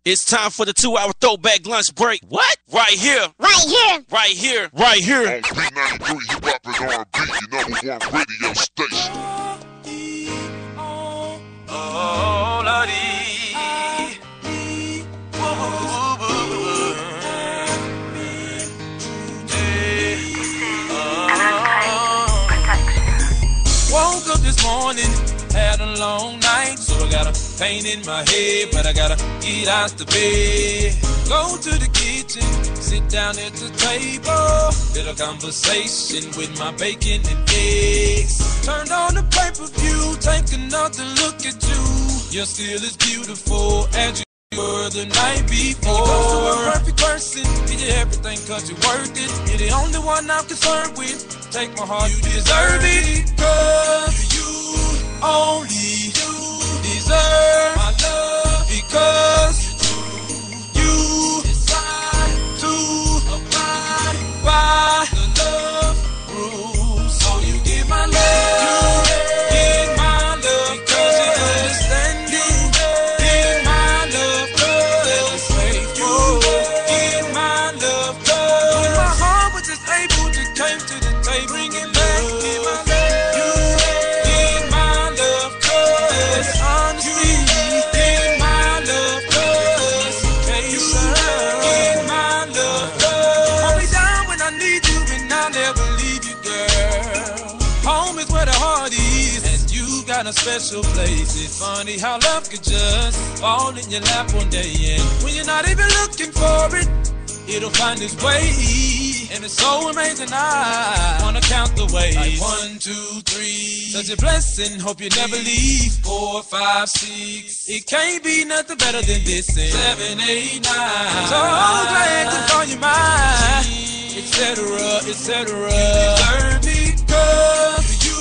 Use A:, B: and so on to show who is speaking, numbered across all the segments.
A: It's time for the 2-hour throwback lunch break. What? Right here.
B: Right here.
A: Right here. Right here.
C: On B93 Hip Hop and R&B, your #1 radio station.
A: Oh, Lordy. Woke up this morning, had a long night, so I got a pain in my head, but I gotta get out the bed. Go to the kitchen, sit down at the table, little conversation with my bacon and eggs. Turned on the pay-per-view, take another look at you. You're still as beautiful as you were the night before. Close to a perfect person, give you everything cause you're worth it. You're the only one I'm concerned with. Take my heart, you deserve it. Cause you only deserve my love. Because you decide to abide by the love rules. So you give my love. You give my love. Because you understand you. Give my love. Cause you give my love. When my heart was just able to came to the table, bring it back. Give my love. You give my love. Cause honesty. Give my love. Cause occasion. Give my love. Hold me down when I need you, and I'll never leave you, girl. Home is where the heart is, and you got a special place. It's funny how love could just fall in your lap one day, and when you're not even looking for it, it'll find its way. And it's so amazing, I wanna count the ways. Like 1, 2, 3, such a blessing, hope you never leave. 4, 5, 6, it can't be nothing better than this. And 7, 8, 9, so glad to call you mine, etc., etc. You deserve it, cause you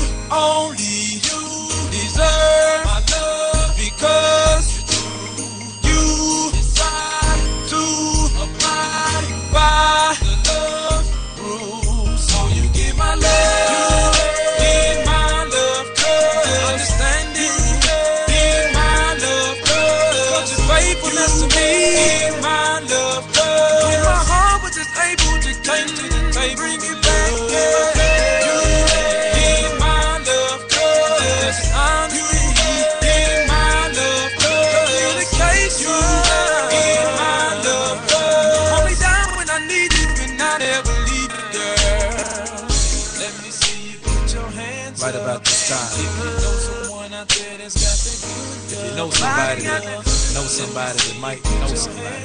A: only deserve my love. Because you decide to abide by the love rules. So you give my love. You give my love, cause understanding. Give my love, cause your faithfulness to me. Give my love, cause when my heart was just able to came to the table, bring it back. You give my love, cause honesty. Give my love, cause communication. Give my love, cause hold me down when I need you, and I'll never leave you, girl. Let me see you put your hands
D: Right
A: up.
D: about this time.
A: If you know someone out there that's got that good
D: If you
A: love,
D: know somebody that might know somebody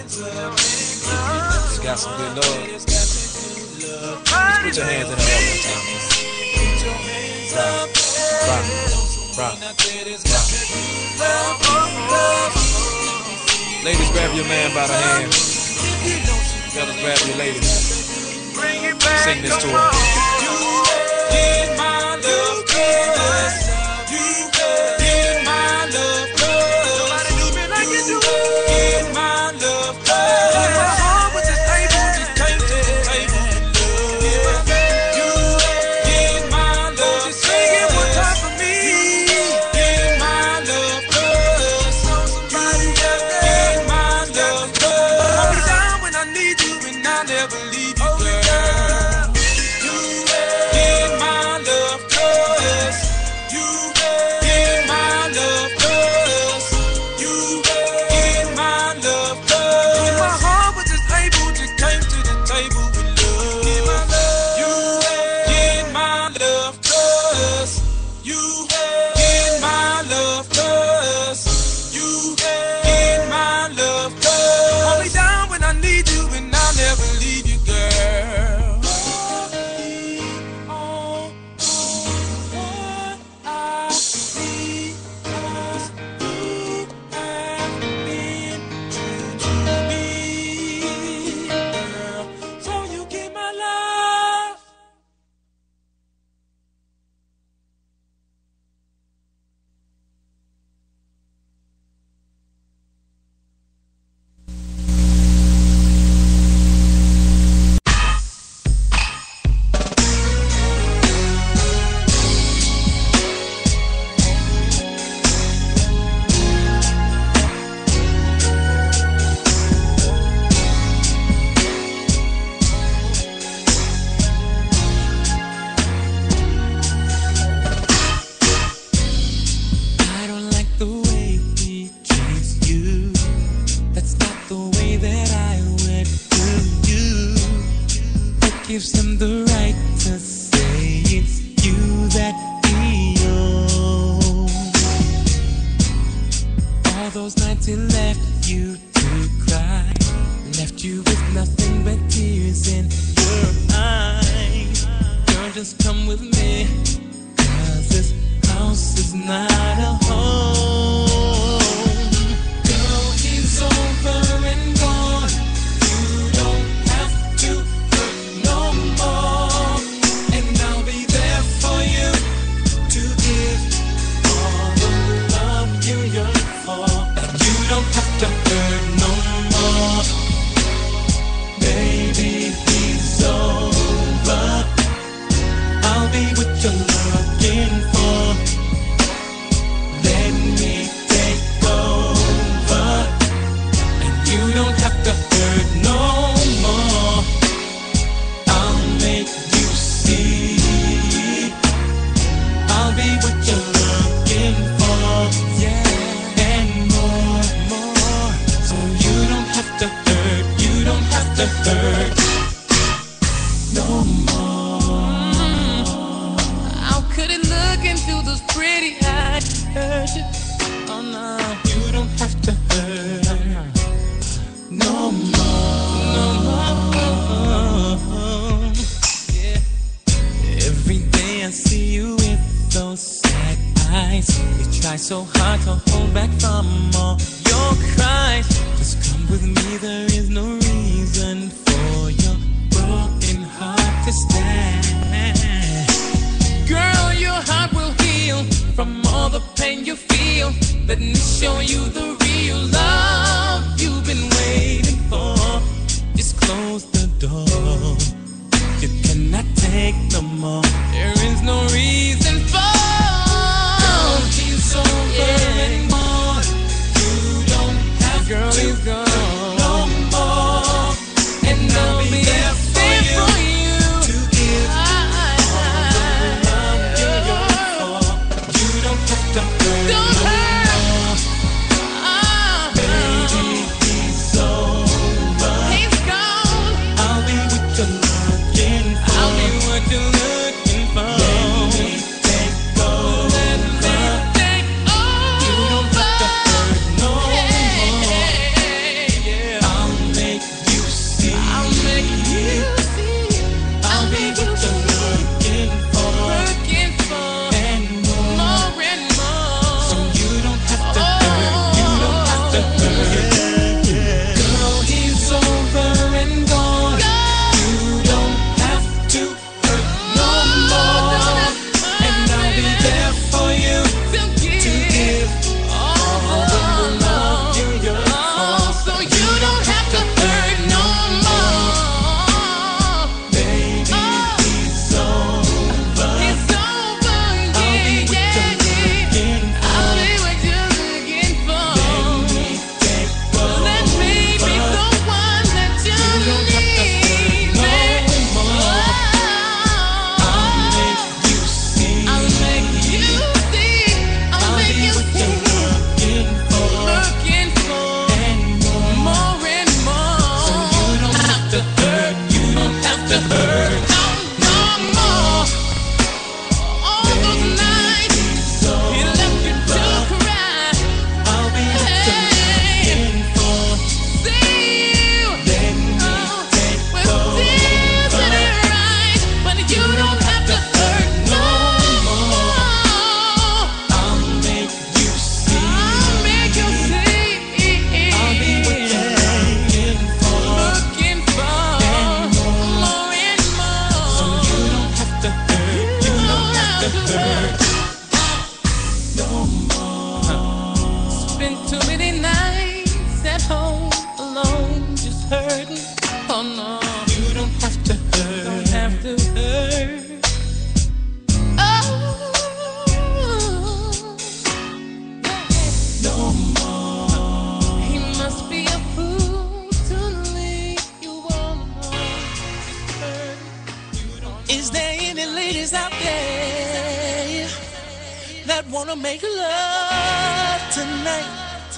D: that got some good love, just put your hands in the air one time. Rock, rock, rock, rock. Ladies, grab your man by the hand. Fellas, grab your ladies. Sing this to her.
A: give my love, cause you give my love, cause nobody do me like you do. Give my love, cause my heart was just able to came to the table and love. You give my love, just sing it one time for me. Give my love, cause somebody else. Give my love, cause hold me down when I need you, and I'll never leave you, girl. You give my love, cause you gives him the right to say it's you that he owns. All those nights he left you to cry, left you with nothing but tears in your eyes. Girl, just come with me, 'cause this house is not a home. Girl, he's over and gone. You don't have to hurt no more, and I'll be there for you to give all the love you yearn for. And you don't have to hurt no more. Baby, he's over. I'll be what you're looking for. Let me take over, and you don't have to hurt no more. I'll make you see. I'll be what you're looking for, yeah, and more. So you don't have to hurt, you don't have to hurt no more. How could it look into those pretty eyes? Hurt you? Oh no, you don't have to hurt no more. No more. Yeah. Every day I see you with those sad eyes. You try so hard to hold back from all your cries. Just come with me, there is no reason for your broken heart to stand. Girl, your heart will heal from all the pain you feel. Let me show you the real love you've been waiting for. Just close the door. You cannot take no more. There is no reason for. Girl, he's over and gone. You don't have girl, to he's gone no more. And I'll be there for you to give all the love you yearn for. You don't have to hurt no more. Baby, he's over. He's gone. I'll be what you're looking for. I'll be what you're looking for. Let me take over. Let me take over. You don't have to hurt no more. Yeah. I'll make you see. I'll make you see. I'll be what you're looking for. Looking for. And more and more. So you don't have to hurt. You don't have to hurt. Girl, he's over and gone. You don't have to hurt no more. And I'll be there for you to give all the love you yearn for. So you don't have to hurt no more. Baby, he's over. He's over, I'll be what you're looking for. I'll be what you're looking for. Let me take over. Let me be the one that you need, baby. I'll make you see. I'll make you see. I'll make you see. Looking for. Looking for. And more and more. So you don't have to hurt. You don't have to hurt. No more. All those nights he left you to cry. I'll be what you're looking for. See you. Let me take with tears in your eyes, but you don't have to hurt no more. I'll make you see. I'll make you see. I'll be what you're looking for. Looking for. And more and more. So you don't have to hurt. You don't have to hurt no more. Spent too many nights at home alone, just hurting. Oh no, you don't have to hurt. Don't have to hurt. Oh, no more. He must be a fool to leave you all alone. Is there any ladies out there that wanna make love tonight?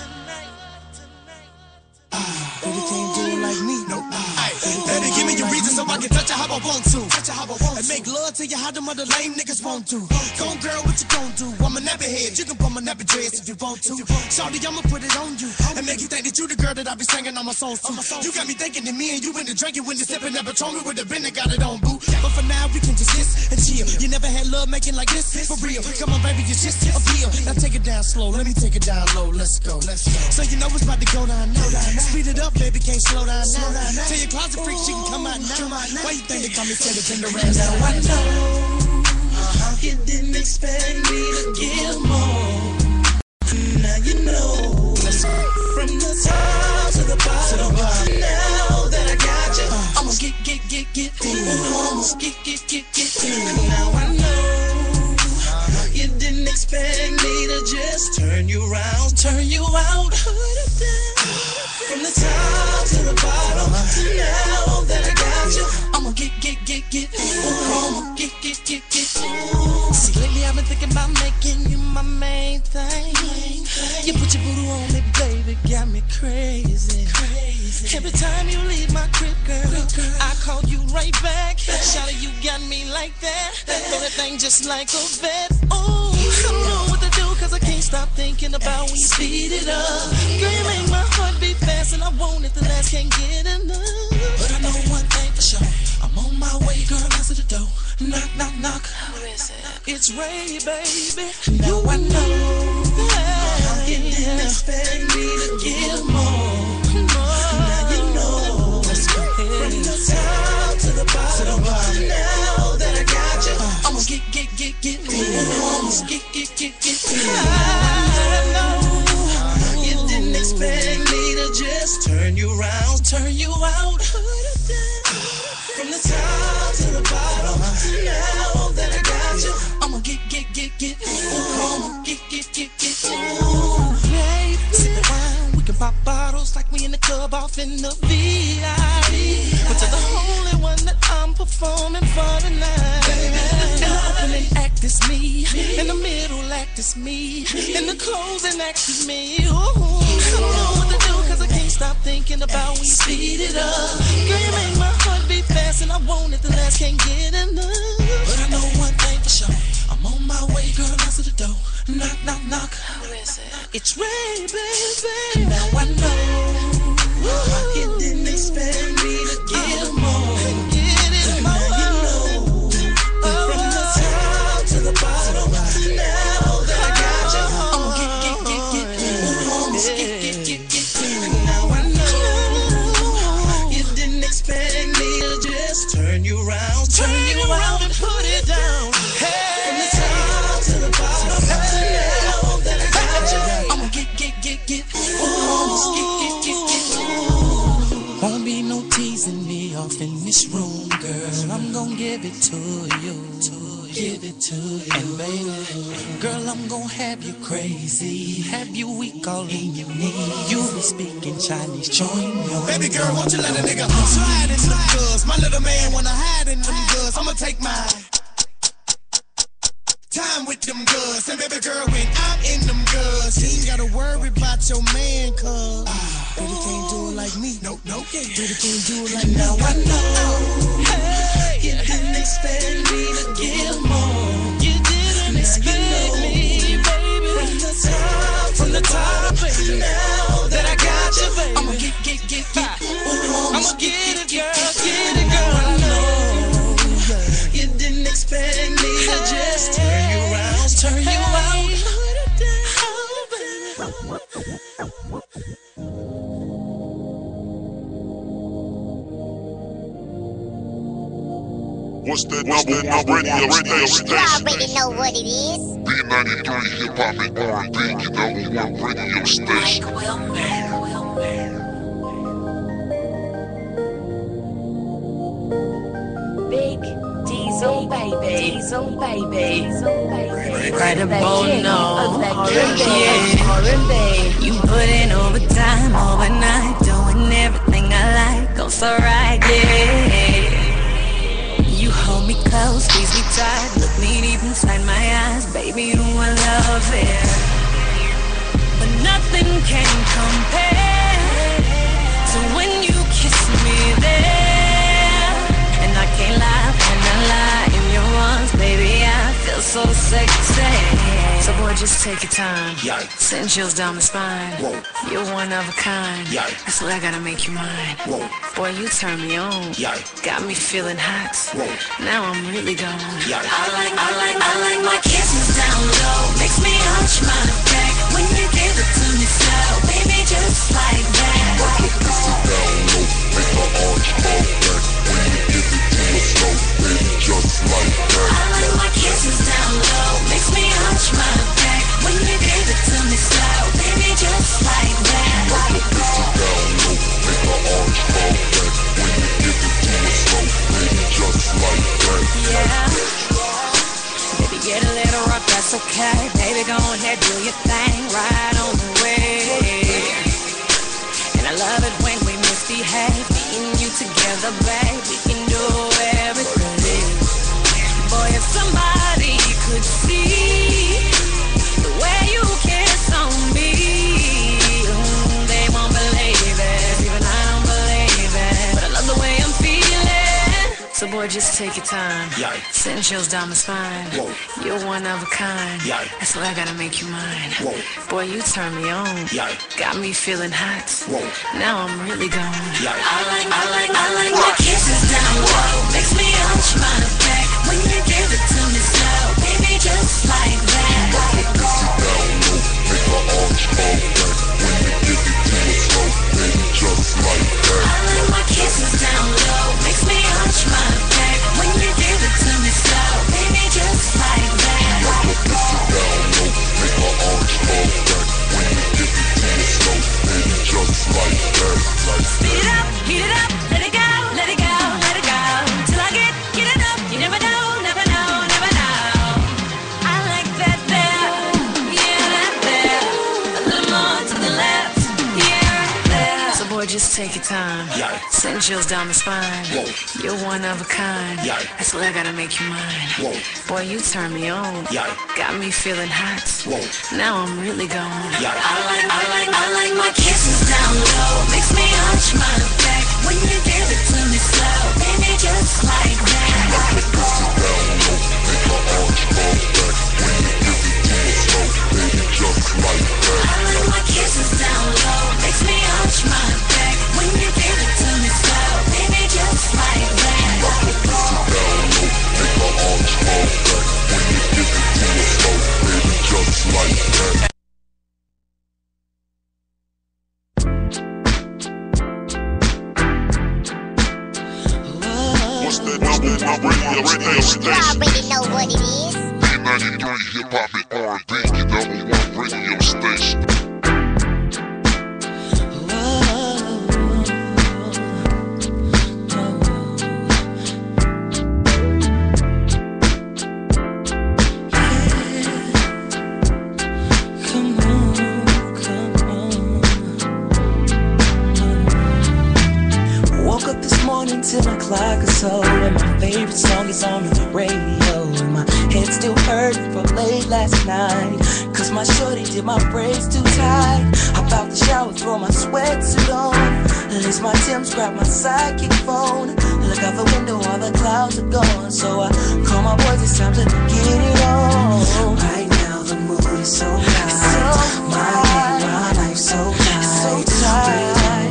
A: Baby, can't do it like me. Nope. Baby, give me your reasons
B: So I can touch her how I want to. And make love to you how them other lame niggas want to. Go on, girl, what you gon' do? I'm a nappy head. You can put my nappy dress if you want to. Shawty, I'ma put it on you. And make you think that you the girl that I be singing on my songs to. You got me thinking that me and you in the drinking when you sipping that Patron with the been got it on, boo. But for now, we can just kiss and chill. You never had love making like this, for real. Come on, baby, it's just a feel. Now take it down slow, let me take it down low. Let's go. So you know it's about to go down now. Speed it up, baby, can't slow down now. Tell your closet freak she can come out now. Why you think they call me Teddy Pendergrass?
E: Now I know you didn't expect me to give more. Now you know. From the top to the bottom. Now that I got you, I'ma get almost get. Now I know you didn't expect me to just turn you out. From the top to the bottom. Now that I got you, I'ma get. See, lately I've been thinking about making you my main thing. You put your voodoo on me, baby, got me crazy. Every time you leave my crib, girl, I call you right back. Shawty, you got me like that. Throw that thing just like a vet. Ooh, I don't know what to do, cause I can't stop thinking about when you speed it up. Girl, you make my heart beat fast and I want it, the last can't get enough. But I know one thing for sure, I'm on my way, girl, answer the door. Knock, knock, knock. Who is it? It's Ray, baby. Now I know you didn't expect me to give more. Now you know. From the top to the bottom. Now that I got you, I'ma get. Almost get. I know you didn't expect me to just turn you out. From the top to the bottom. Now that I got you, I'ma get. Babe, sip wine, we can pop bottles like we in the club off in the VIP. But you're the only one that I'm performing for tonight. In the opening act is me, in the middle act is me, in the closing act is me. Ooh, I don't know what to do, cause I can't stop thinking about when you speed it up. Girl, you make my heart beat fast and I want it, the last can't get enough. But I know one thing for sure, I'm on my way, girl, answer the door. Knock, knock, knock. Who is it? It's Ray, baby. Now I know you didn't expect me to give more. Now you know. From the top to the bottom. Now that I got you, I'ma almost get. Now I know you didn't expect me to just turn you around and put it down. From the top to the bottom. Now that I got you, I'ma get. Almost get. Won't be no teasing me off in this room, girl. I'm gon' give it to you. And baby, girl, I'm gon' have you crazy. Have you weak all in your knees. You be speaking Chinese, join me.
B: Baby girl, won't you let a nigga slide in them goods? My little man wanna hide in them goods. I'ma take my time with them goods. And baby girl, when I'm in them goods, you ain't gotta worry about your man, cuz baby can't do it like me. Nope. Baby can't do it like me.
E: Now I know you didn't expect me to give more. You didn't expect me, baby. From the top, baby. Now that I got you, baby, I'ma get. I'ma get it, girl. I know you didn't expect me to just turn you around. Put it down, baby.
C: What's that number radio station?
F: You already know what it is.
C: B93 Hip Hop and R&B, your number one radio station.
G: Big Diesel baby.
H: Right about now,
G: R&B.
H: you put in overtime, overnight, doing everything I like. Goes alright, yeah. You hold me close, squeeze me tight, look me deep inside my eyes, baby, you know I love it. But nothing can compare to when you kiss me there. sexy. So boy, just take your time.
B: Yikes.
H: Send chills down my spine.
B: Whoa.
H: You're one of a kind.
B: Yikes.
H: That's what I gotta make you mine.
B: Whoa.
H: Boy, you turn me on.
B: Yikes.
H: Got me feeling hot.
B: Whoa.
H: Now I'm really gone.
B: Yikes.
H: I like my kisses down low. Makes me hunch my back when you give it to me slow. Baby, just like that.
C: Like your pussy down low, make my arms fall back. When you give it to me slow, baby, just like that.
H: I like my kisses down low. Makes me hunch my back when you give it to me slow. Baby, just like that.
C: Like your pussy down low, make my arms fall back. When you give it to me slow, baby, just like that.
H: Yeah. Baby, get a little rough, that's okay. Baby, go ahead, do your thing, right on the way. And I love it when we misbehave. Me and you together, babe, we can do everything. Boy, if somebody could see the way you kiss on me, they won't believe it. Even I don't believe it. But I love the way I'm feeling. So boy, just take your time.
B: Yikes.
H: Send chills down my spine.
B: Whoa.
H: You're one of a kind.
B: Yikes.
H: That's why I gotta make you mine.
B: Whoa.
H: Boy, you turn me on.
B: Yikes.
H: Got me feeling hot.
B: Whoa.
H: Now I'm really gone.
B: Yikes.
H: I like my kisses down low. Makes me hunch my back when you give it to me slow. Baby, just like that.
C: Like your pussy down low, make my arms fall back. When you give it to me slow, baby, just like that.
H: I like my kisses down low. Makes me hunch my back when you give it to me slow. Baby, just like that.
C: Like your pussy down low, make my arms fall back. When you give it to me slow, baby, just like that.
H: Speed it up, heat it up, let it go, let it go, let it go. Till I get enough, you never know, never know, never know. I like that there, yeah, that there. A little more to the left, yeah, there. So boy, just take your time.
B: Yikes.
H: Send chills down my spine.
B: Whoa.
H: You're one of a kind.
B: Yikes.
H: That's why I gotta make you mine.
B: Whoa.
H: Boy, you turn me on.
B: Yikes.
H: Got me feeling hot.
B: Whoa.
H: Now I'm really gone.
B: Yikes.
H: I like my kisses down low. Makes me hunch my back when you give it to me slow. Baby, just like that.
C: Like your pussy down low, make my arms fall back. When you give it to me slow, baby, just like that.
H: I like my kisses down low. Makes me hunch my back when you give it to me slow. Baby, just like that.
C: Like your pussy down low, make my arms fall back. When you give it to me slow, baby, just like that. What's that number radio station?
F: You already know what it is.
C: B93 Hip Hop and R&B, your number one radio station.
E: Woke up this morning 10 o'clock or so, and my favorite song is on the radio. And my head still hurting from late last night, cause my shorty did my braids too tight. Hop out the shower, throw my sweatsuit on, lace my Timbs, grab my sidekick phone. Look out the window, all the clouds are gone. So I call my boys, it's time to get it on. Right now the mood is so high, my life so tight, so tight.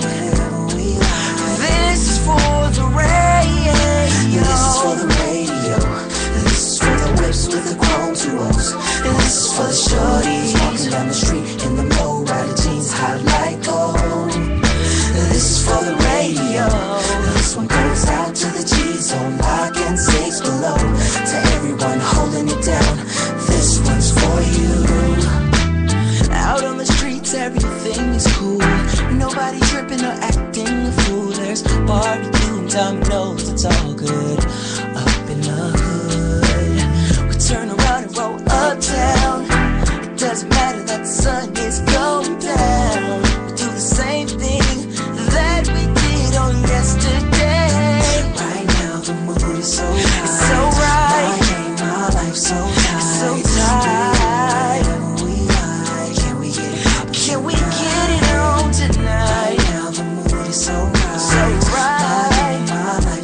E: This is for the radio. This is for the radio. This is for the whips with the chrome 2-0s. And this is for the shorties walking down the street in the low-rider jeans, hot like gold. This is for the radio. This one goes out to the G's on lock and safes below. To everyone holding it down, this one's for you. Out on the streets, everything is cool. Nobody tripping or acting a fool. There's barbecue and dominoes, it's all good. Up in the hood, we turn around and roll uptown. It doesn't matter that the sun is going down. We do the same thing that we did on yesterday. Right now the mood is so high, it's so right. My life so tight, so tight. Whatever we like, can we get it poppin'? Can we get it on tonight? Right now the mood is so right, so right. My life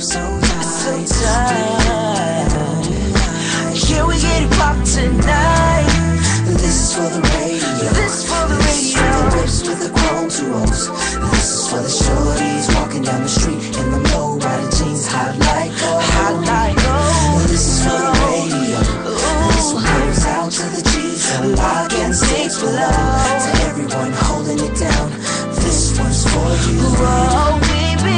B: To everyone holding it down, this one's for you.
H: Whoa, baby.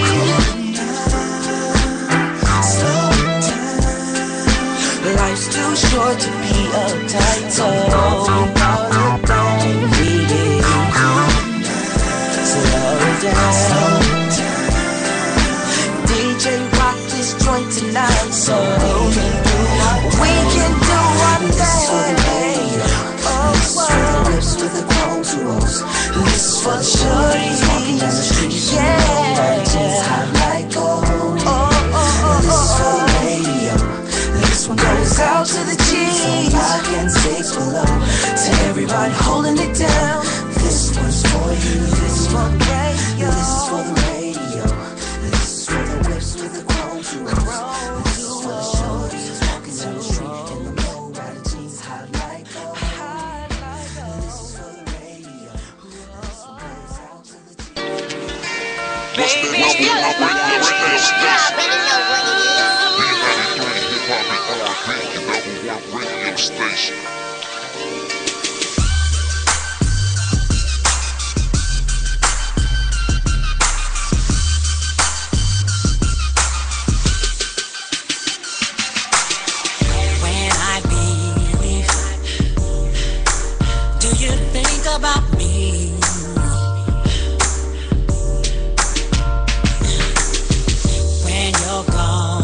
B: Slow down.
H: Life's too short to be uptight, so don't read it. Slow down. DJ rock this joint tonight, so we can do our thing. Oh,
B: Lips with the chrome tools.
H: this is for the shorties
B: Walking down the street,
H: yeah.
B: jeans hot like gold.
H: Oh,
B: This is for the radio. This one
H: goes out to the
B: from
H: G's.
B: 5 and 6 below. To everybody holding it down, this one's for you.
H: This is for the radio.
B: This is for the radio. This is for the whips with the chrome tools. This is for the shorties walking down the street in the low rider jeans hot like gold. This is for the radio. This one goes out to the
C: Baby,
F: You already know what it is.
C: Number 1 radio station.
H: When I leave, do you think about me? When you're gone,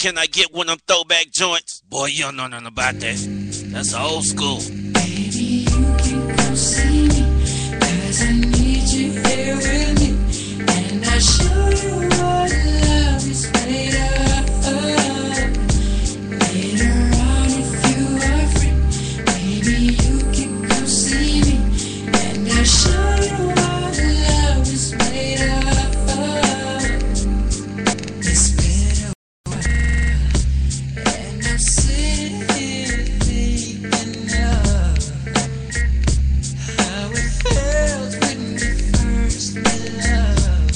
I: can I get one of them throwback joints? Boy, you don't know nothing about that. That's old school.
H: Baby, you can come see me, 'cause I need you here with me. And I'll show you what love is made of. Later on, if you are free, baby, you can come see me. And I'll show you what love is made of. It's been a while, and I'm sitting here thinking of how it felt when we first made love.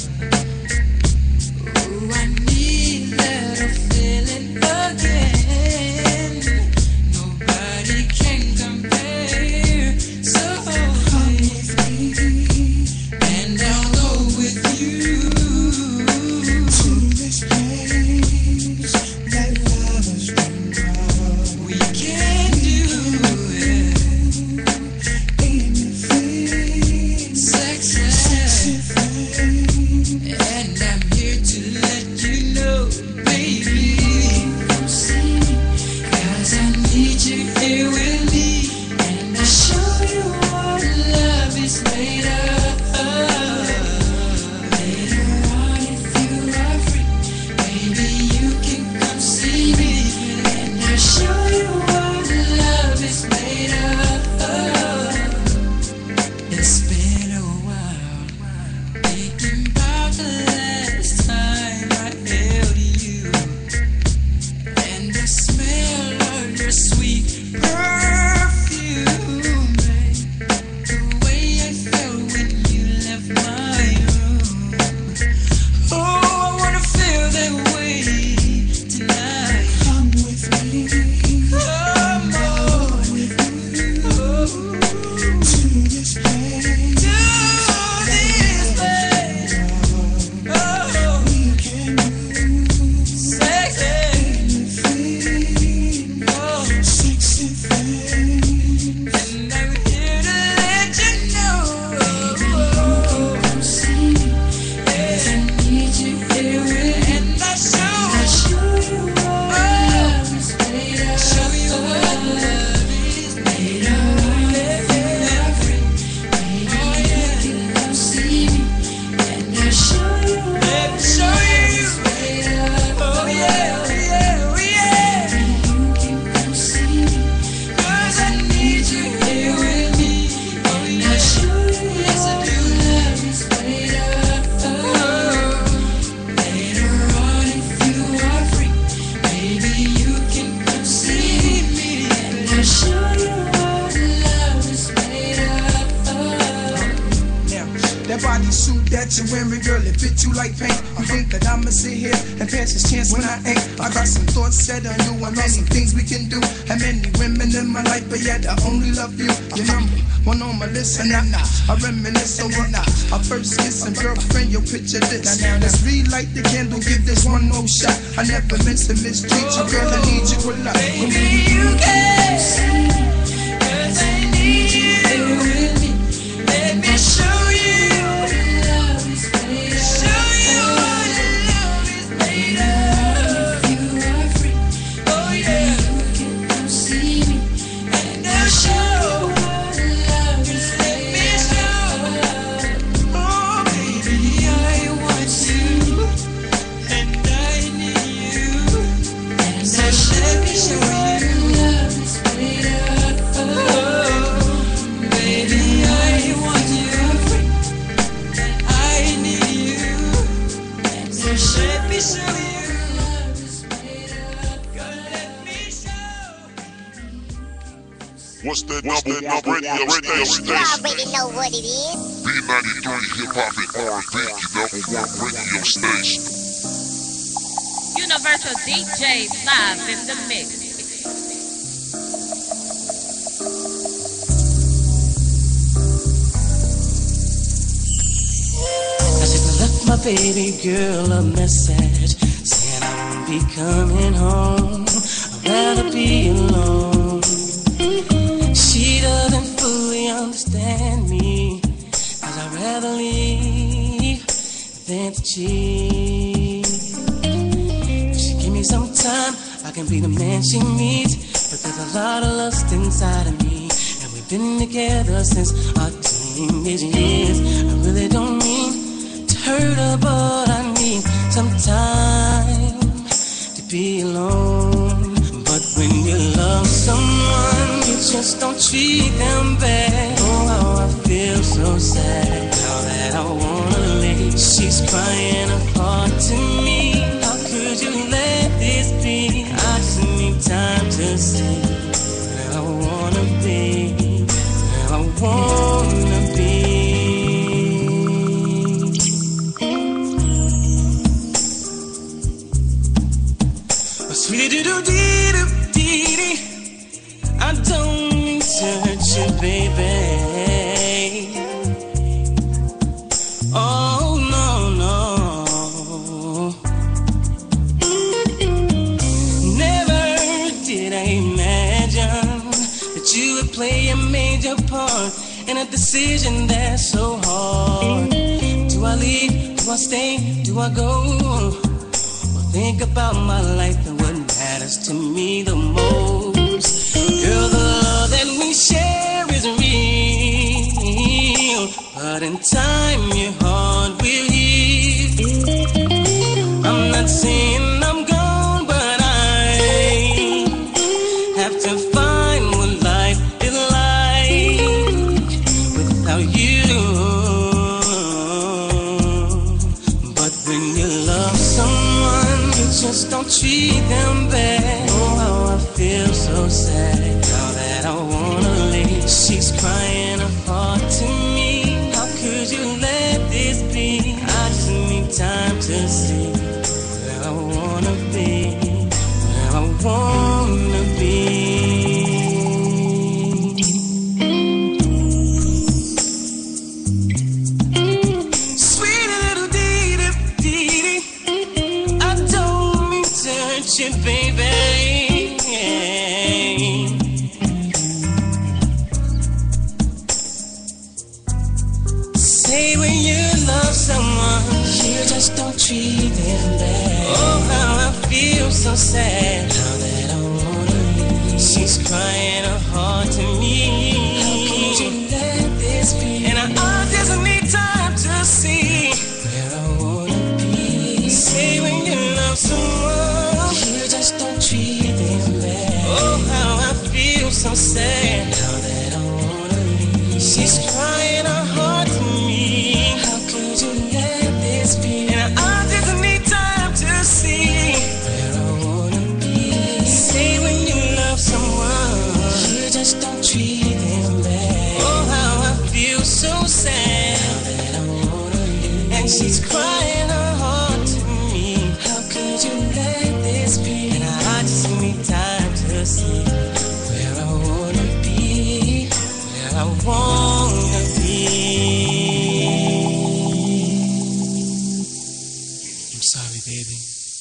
H: Ooh, I need that feeling again. Nobody can compare. So come with me, and I'll go with you to this place that lovers dream of. We can do anything, sexy thing, and I'm here to let you know, baby, come see me, 'cause I need you here with me, and I'll show you what love is made of. Later on, if you are free, baby, you can come see me, and I'll show you what love is made of. It's been a while, thinking about the last time I held you, and the smell of your sweet perfume, babe. The way I felt when you left my room. Oh, I wanna feel that way tonight. Come with me, come on with me, to this place, oh, we can do sexy thing, oh, sexy thing, and I'm here to let you know, come see me, 'cause I need you here with me, and I'll show you what love is made of. Show you what love is made of. Baby, you can come see me, and I'll show you what love is made of. Oh yeah, oh yeah, oh yeah. Baby, you can come see me, 'cause I need you here with me. Oh yeah, I'll show you yes I do love is made of. Later on, if you are free, baby, you can come see me, and I'll show you what love is made of.
B: Now, that bodysuit that you're wearing, girl, it fit you like paint. You think that I'ma sit here and pass this chance when I ain't? I got some thoughts set on you and many things we can do. And many women in my life, but yet I only love you. Your number one on my list, and I reminisce over our first kiss. And girlfriend, yo, picture this. Let's relight the candle, give this one more shot. I never meant to mistreat you, girl. I need you a lot.
H: Baby, you can see me, 'cause I need you here with me. Let me show you what love is made of. Show you what love is made of. If you are free, oh yeah, you can come see me, and I'll show what love is made of. Oh baby, I want you, and I need you, and I'll show you what love is made of. Baby, I want you, and I need you, and so let me show you love is made of. God, let me show.
C: What's that number one radio
F: You
C: station?
F: already know what it is.
C: B93 Hip Hop and R&B, number one radio station.
J: Universal DJs live in the mix.
E: I said I left my baby girl a message saying I won't be coming home. I'd rather be alone. She doesn't fully understand me, 'cause I'd rather leave than to cheat. She give me some time can be the man she needs, but there's a lot of lust inside of me, and we've been together since our teenage years. I really don't mean to hurt her, but I need some time to be alone. But when you love someone, you just don't treat them bad. Oh, how I feel so sad now that I wanna leave. She's crying her heart to me. How could you let this be? I just need time to see where I wanna be, where I wanna be. Sweetie doo dee doo dee dee, I don't mean to hurt you, baby. Oh no no, never did I imagine that you would play a major part in a decision that's so hard. Do I leave? Do I stay? Do I go? Think about my life and what matters to me the most. Girl, the love that we share is real, but in time your heart will heal. I'm not saying I'm gone, but I have to find what life is like without you. But when you love someone, just don't treat them bad. Oh, how I feel so sad now that I wanna leave. She's crying her heart to me. How could you let this be? I just need time to see where I wanna be, where I wanna be. Baby, say when you love someone, you just don't treat them bad. Oh, how I feel so sad now that I wanna leave. She's crying her heart to me. How could you let this be? And I just need time to see where I wanna be. Say when you love someone, just don't treat them bad. Oh, how I feel so sad now that I wanna leave. She's crying her heart to me. How could you let this be? And I just need time to see where I wanna be. Say when you love someone, you just don't treat them bad. Oh, how I feel so sad now that I wanna leave. And she's crying her heart to me. How could you let this be? I just need time to see where I wanna be, where I wanna be. I'm sorry, baby.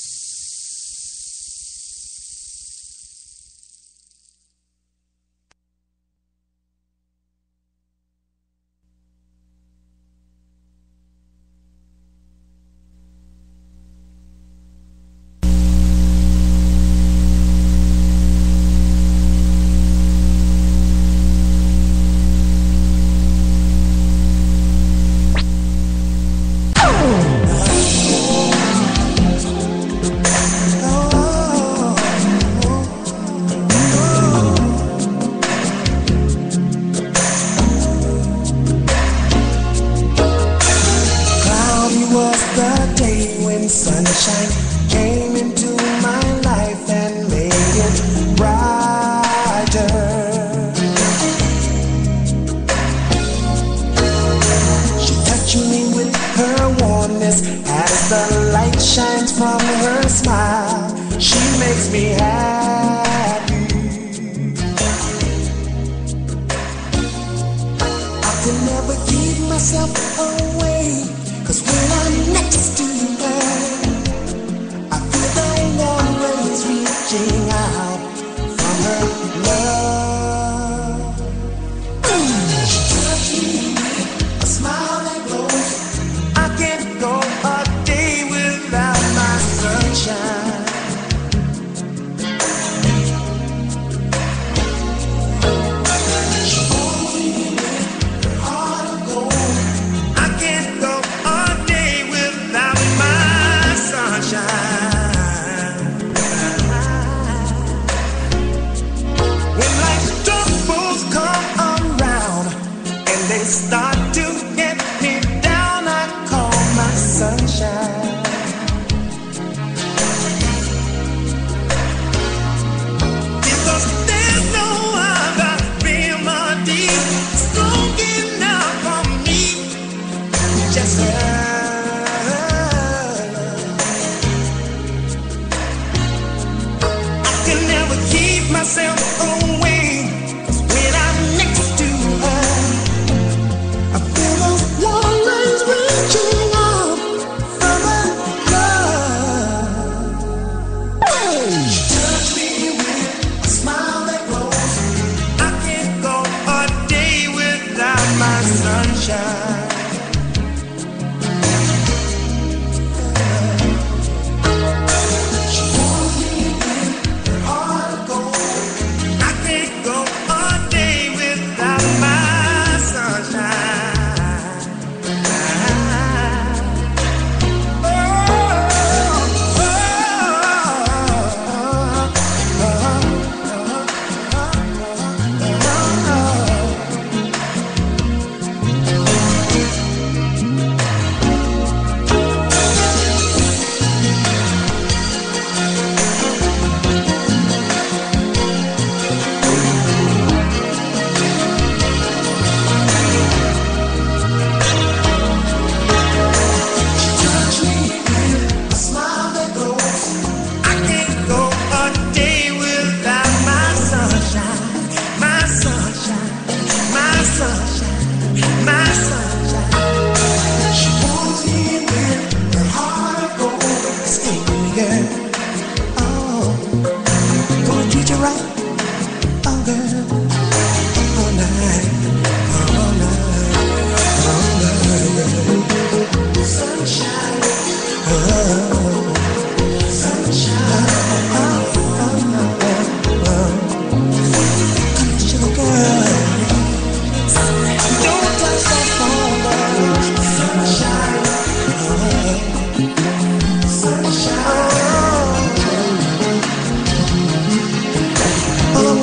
B: Sunshine came into my life and made it brighter. She touched me with her warmness as the light shines from her smile. She makes me happy. I can never keep myself away, 'cause when I'm next to her, reaching out from her love. She touched me with a smile that glows. I can't go a day without my sunshine.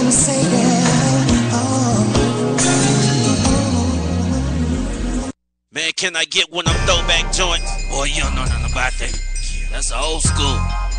B: wanna say that.
I: Man, can I get one of them throwback joints? Boy, you don't know nothing about that. That's old school.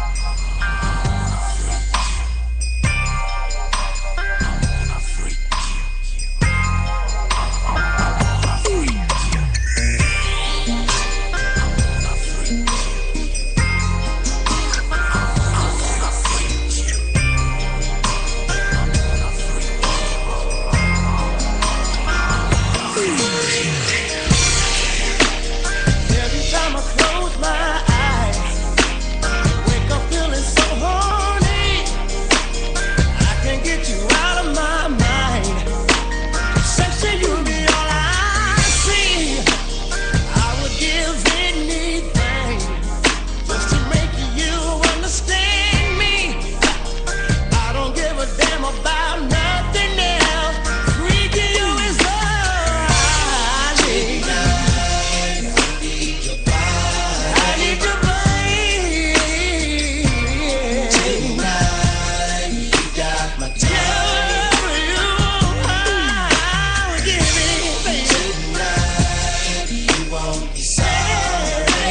E: Every time I close my eyes, wake up feeling so horny. I can't get you out of my mind. Sexy, you be all I see. I would give anything just to make you understand me. I don't give a damn about nothing else. Freaking you is all I need. I need your body. Tonight, you got my time. I would give anything. Tonight, you won't be sorry.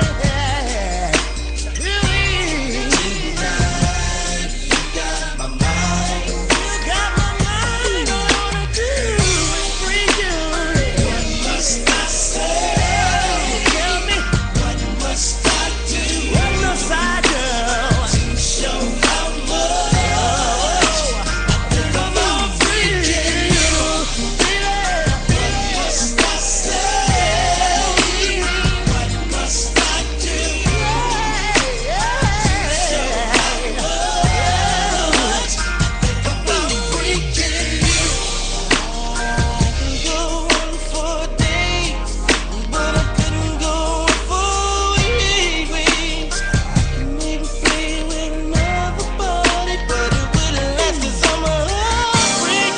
E: Tonight, you got my mind. You got my mind. All I wanna do is freak you. What must I say? Tell me. What must I do? What must I do? To show how much I think about freaking you. What must I say? What must I do? To show how much I think about freaking you. I can go on for days, but I couldn't go on for weeks. I can maybe play with another body, but it wouldn't last 'cause I'm a freak.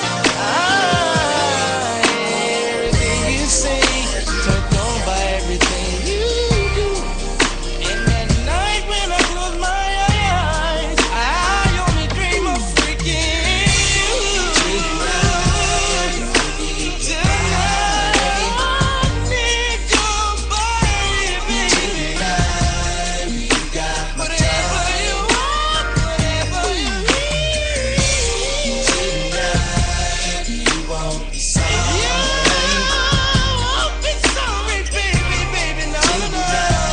E: Everything you say, turned on by everything you do. And at night when I close my eyes, I only dream of freaking you. Tonight, I need your body, baby. Tonight, you got my whatever you want, whatever you need. Tonight, you won't be sorry. You won't be sorry, baby, baby, no, no.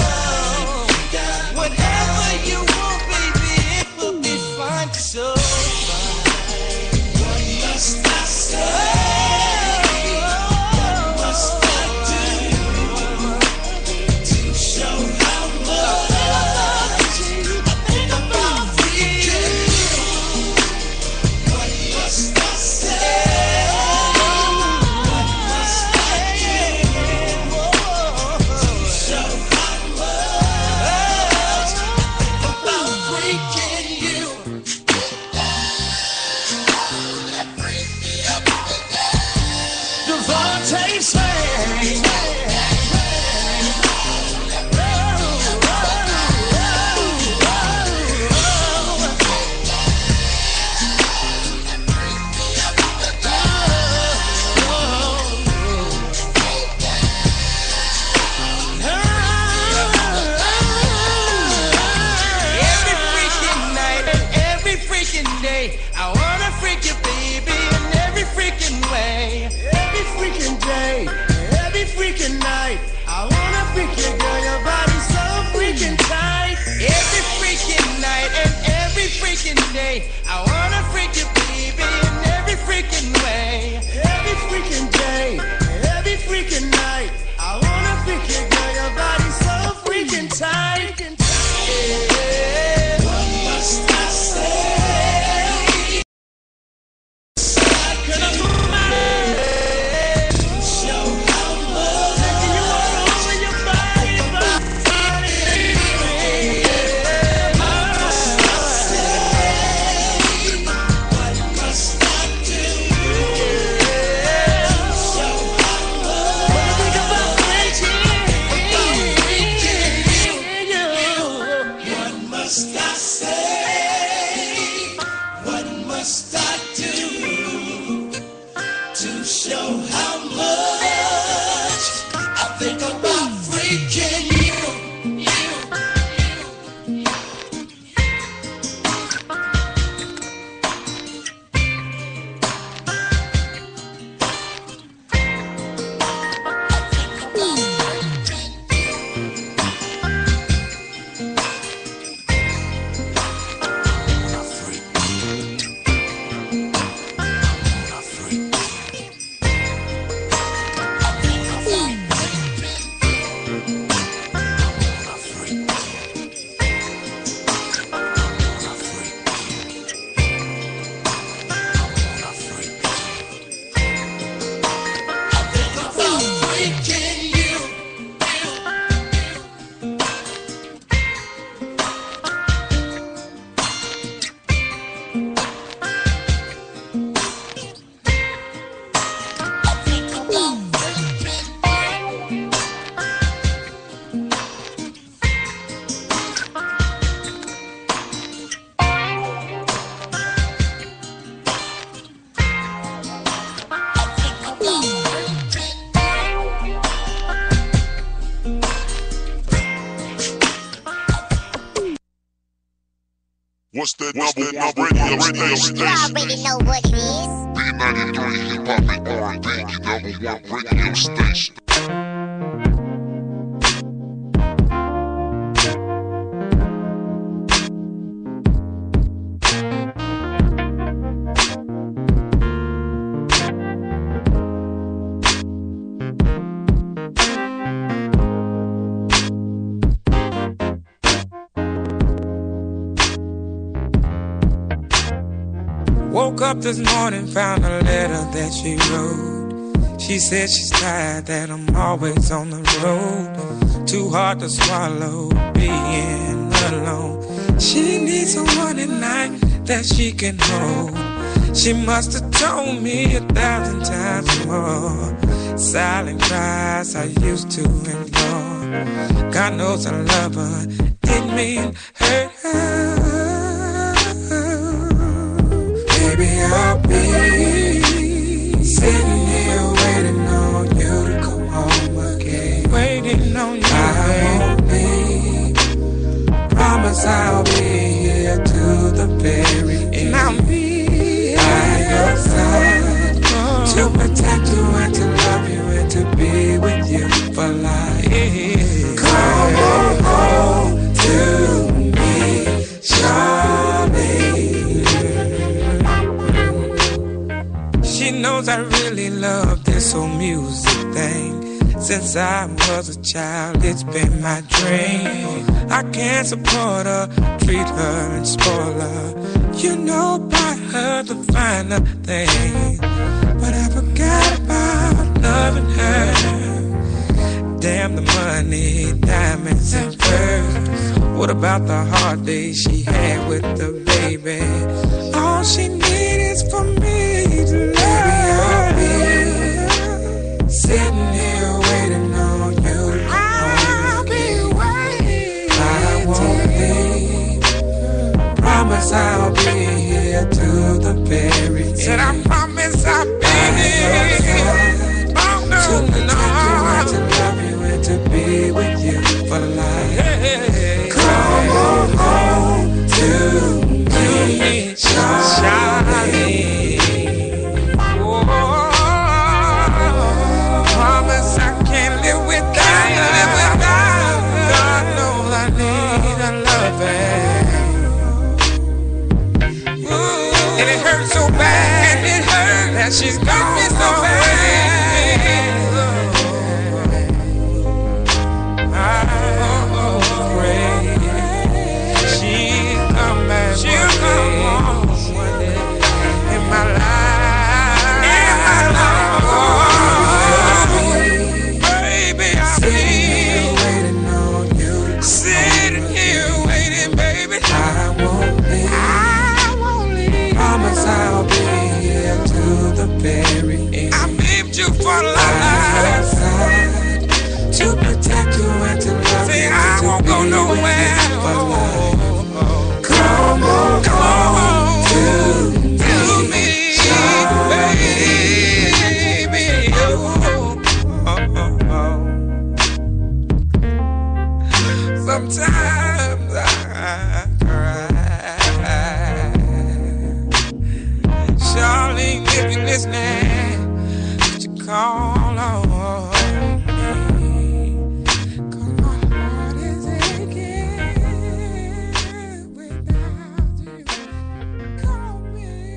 E: Whatever you want, baby, it will be fine, so fine. What must I say? What must I do to show how much I think about freaking you? What must I say? What must I do to show how much about freaking you? Devontae Slade.
C: What's that number one radio station?
F: You already know what it is.
C: B93 Hip Hop and R&B, your number one radio station.
K: Woke up this morning, found a letter that she wrote. She said she's tired, that I'm always on the road. Too hard to swallow, being alone. She needs someone at night that she can hold. She must have told me 1,000 times more. Silent cries I used to ignore. God knows I love her, didn't mean hurt her. Baby, I'll be sitting here waiting on you to come home again. Waiting on you. I won't leave. Promise I'll be here to the very end. And I'll be by your side to protect you and to love you and to be with you for life. Come on home to me, Charlie. She knows I really love this old music thing. Since I was a child, it's been my dream. I can't support her, treat her and spoil her. You know about her, the finer thing. But I forgot about loving her. Damn the money, diamonds and furs. What about the hard days she had with the baby? All she needs is for me to love. Sitting here waiting on you to come home. I'll be waiting. I won't leave. Promise I'll be here to the very end. Said I promise I'll be here. Oh no, to protect you and to love you and to be with you for life. Hey, come on home to me, Charlie. She's got me so bad. I pray she'll come home one day in my life. Baby, I'll be waiting on you. Sitting here waiting, baby. I won't leave. Promise I'll be the very end. I lived you for life. To protect you and to love you. I won't go nowhere. Come on to me, baby. Sometimes I cry. Charlene, if you're listening, would you call on me? 'Cause my heart is aching without you. Call me.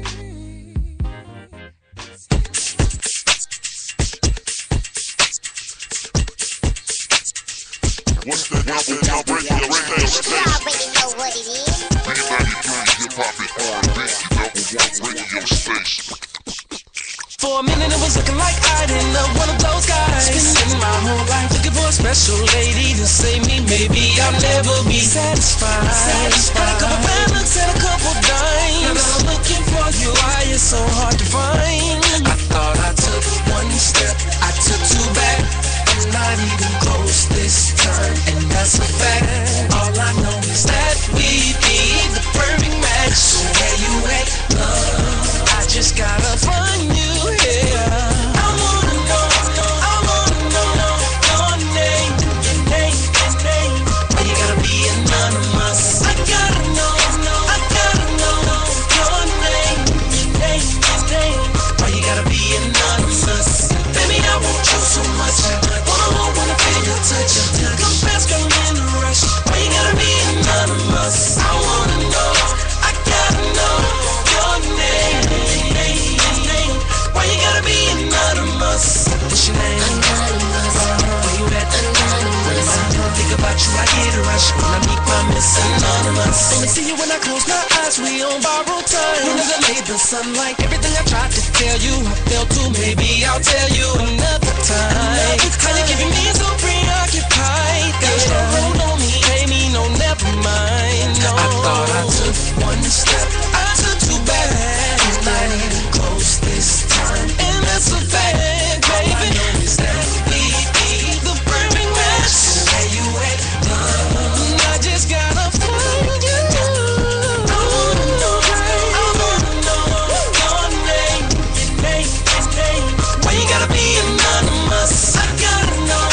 C: What's the number one radio station?
F: You already know what it is.
C: B93 Hip Hop and R&B, your number one radio station.
E: For a minute it was looking like I didn't know one of those guys. Spending my whole life looking for a special lady to save me. Maybe I'll never be satisfied. Had a couple bad looks and a couple dimes. Now I'm looking for you, why it's so hard to find. I thought I took one step, I took two back. I'm not even close this time, and that's a fact. All I know is that we be the perfect match. So where you at, love? I just gotta find you here. I wanna know your name. Why you gotta be anonymous? I gotta know rush when I meet my Miss Anonymous. Only see you when I close my eyes, we on borrowed time. When I made the sunlight, everything I tried to tell you, I felt too. Maybe I'll tell you another time. How you keeping me so preoccupied? Got a strong hold on me, pay me no, never mind. No, I thought I took one step, I took two back. I didn't close this time, and that's a fact, baby. All I know is that we be the burning match. Where you at? I just gotta find you. I wanna know your name. Why you gotta be anonymous? I gotta know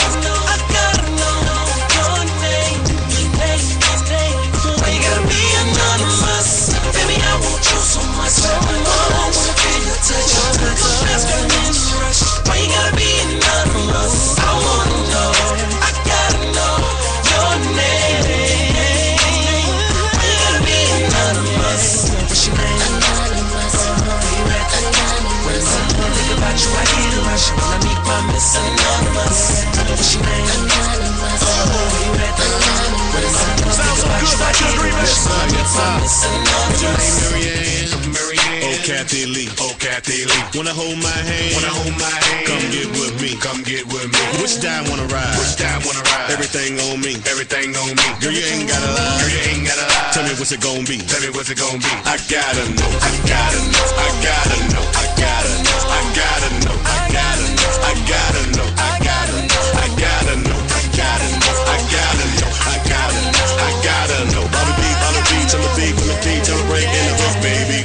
E: your name. Why you gotta be anonymous? Baby, I want you so much. I wanna feel your touch. Let's go in the rush. Why you gotta be anonymous? I wanna know. I gotta know your name. Why you gotta be anonymous? What's your name? Anonymous. Where you at? Anonymous. Think about you, I get a rush when I meet my Miss Anonymous. What's your name? Anonymous. Where you at? Anonymous. Think about you, I get a rush when I meet my Miss Anonymous.
L: Oh, Kathy Lee. Wanna hold my hand? Come get with me. Which die wanna ride? Everything on me. Girl, you ain't gotta lie. Tell me what's it gon' be. I gotta know. Bobby B, tell the beat, from the D, tell the break in the hook, baby.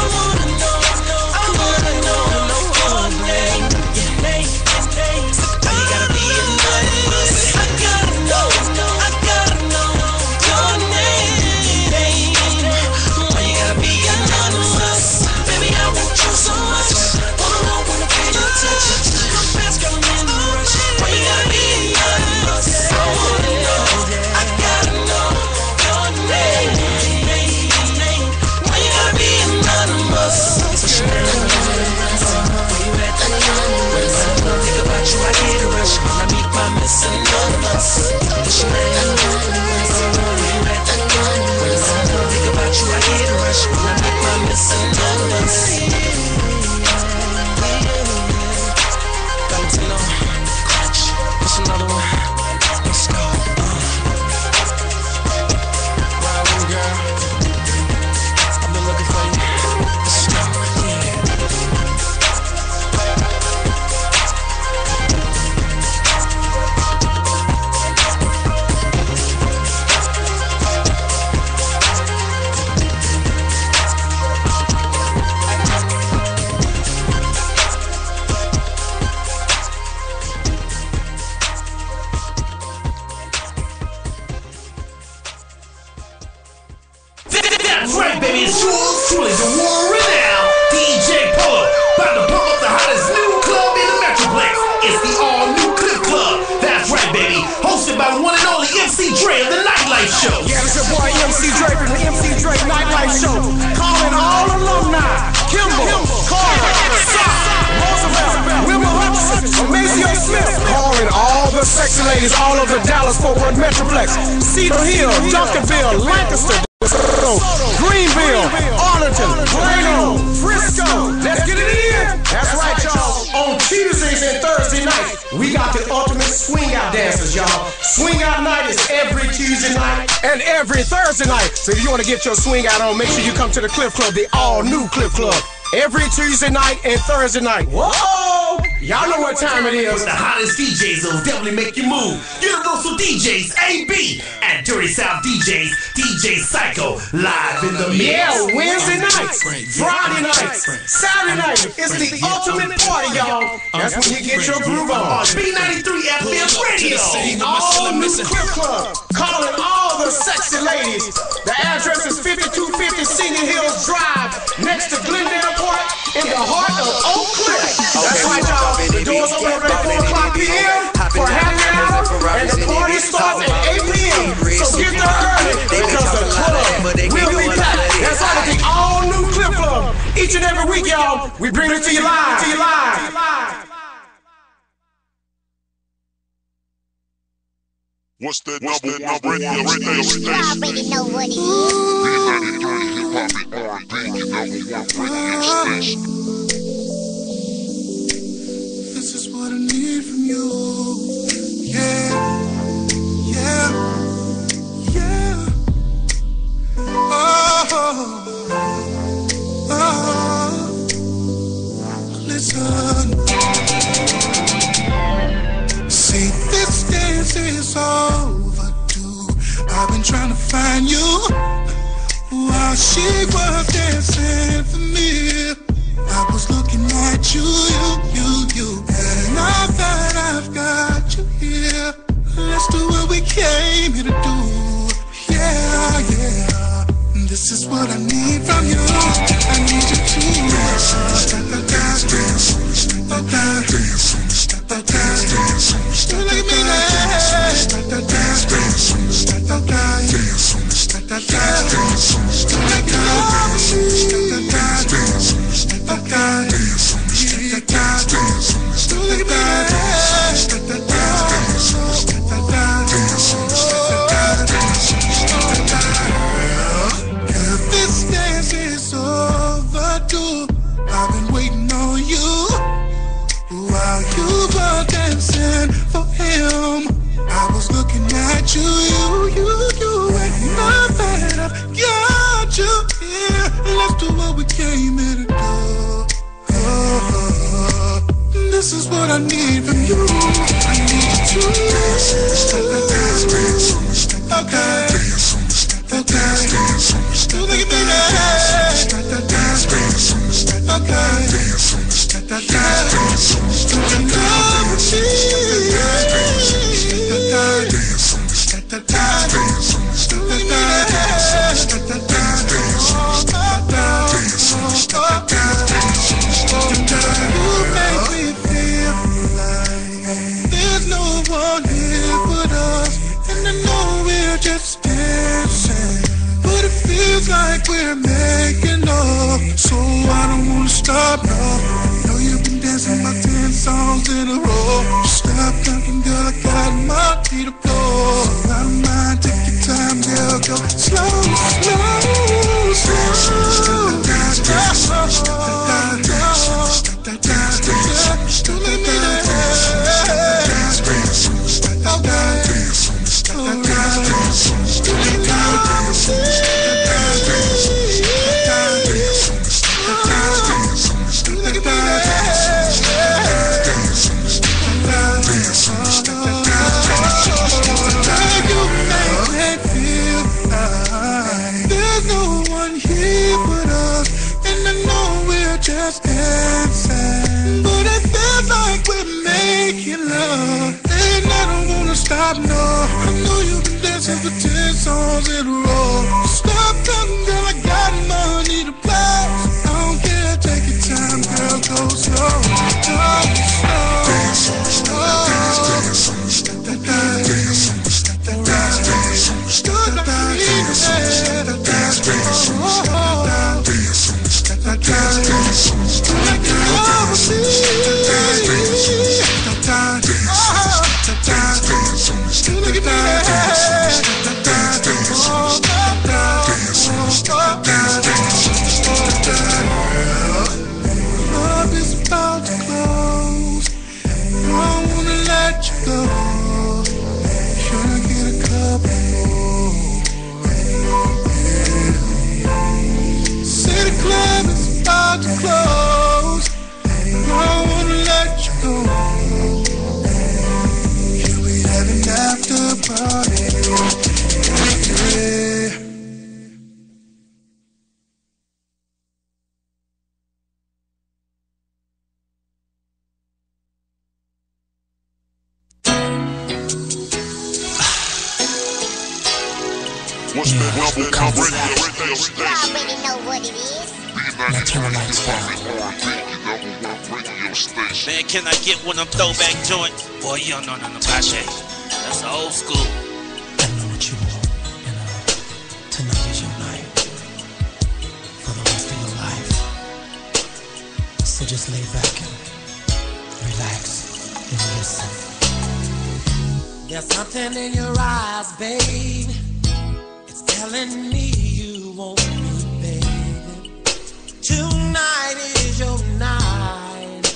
M: So if you want to get your swing out on, make sure you come to the Cliff Club, the all-new Cliff Club, every Tuesday night and Thursday night. Whoa! Y'all know what time it is.
N: With the hottest DJs that'll definitely make you move. Universal DJs, AB, and Dirty South DJs, DJ Psycho, live in the mix.
M: Yeah, Wednesday nights, Friday nights, Saturday night. It's the ultimate party, y'all. That's when you get your groove on.
N: B93 FM Radio.
M: The all-new Cliff Club, calling all the sexy ladies. The address is 5250 Senior Hills Drive, next to Glendale Park, in the heart of Oak Cliff. That's right, y'all. The doors open at 4 o'clock p.m. for happy hour, and the party starts at 8 p.m. So get there early, because the club will be packed. That's right, the all-new Cliff Club. Each and every week, y'all, we bring it to you live.
C: What's that number one radio station?
F: You already know what it is.
B: This is what I need from you. Yeah, yeah, yeah. Listen. See, this dance is overdue. I've been trying to find you while she was dancing for me. I was looking at you. And now that I've got you here, let's do what we came here to do. Yeah, yeah. This is what I need from you. I need you to dance, dance, dance, look at me dance, this dance is overdue. I've been waiting on you while you were dancing for him. I was looking at you, and now that I've got you here, let's do what we came here to do. This is what I need from you. I need you to dance, okay, look at me dance, there's no one here but us, and I know we're just dancing, but it feels like we're making love, so I don't wanna stop now. Know you've been dancing about 10 songs in a row. Stop thinking, girl, I got my feet to blow. So I don't mind, take your time, girl, go slow, slow, slow. Don't let me dance. There's no one here but us, and I know we're just dancing, but it feels like we're making love, and I don't wanna stop, no. I know you've been dancing for 10 songs in a row. Stop talking, girl, I got money to blow. I don't care, take your time, girl, go slow, go slow. Love is about to close. I don't wanna let you go. Should I get a couple more? City club is about to close. I don't wanna let you go. Should we have an after party? Yeah.
C: What's that number one radio
F: You
C: station?
F: already know what it is.
C: Now turn the lights down.
I: Man, can I get one of them throwback joints? Boy, you don't know nothing about that. That's old school.
E: I know what you want, and tonight is your night for the rest of your life. So just lay back and relax and listen. There's something in your eyes, babe. It's telling me you want me, baby. Tonight is your night.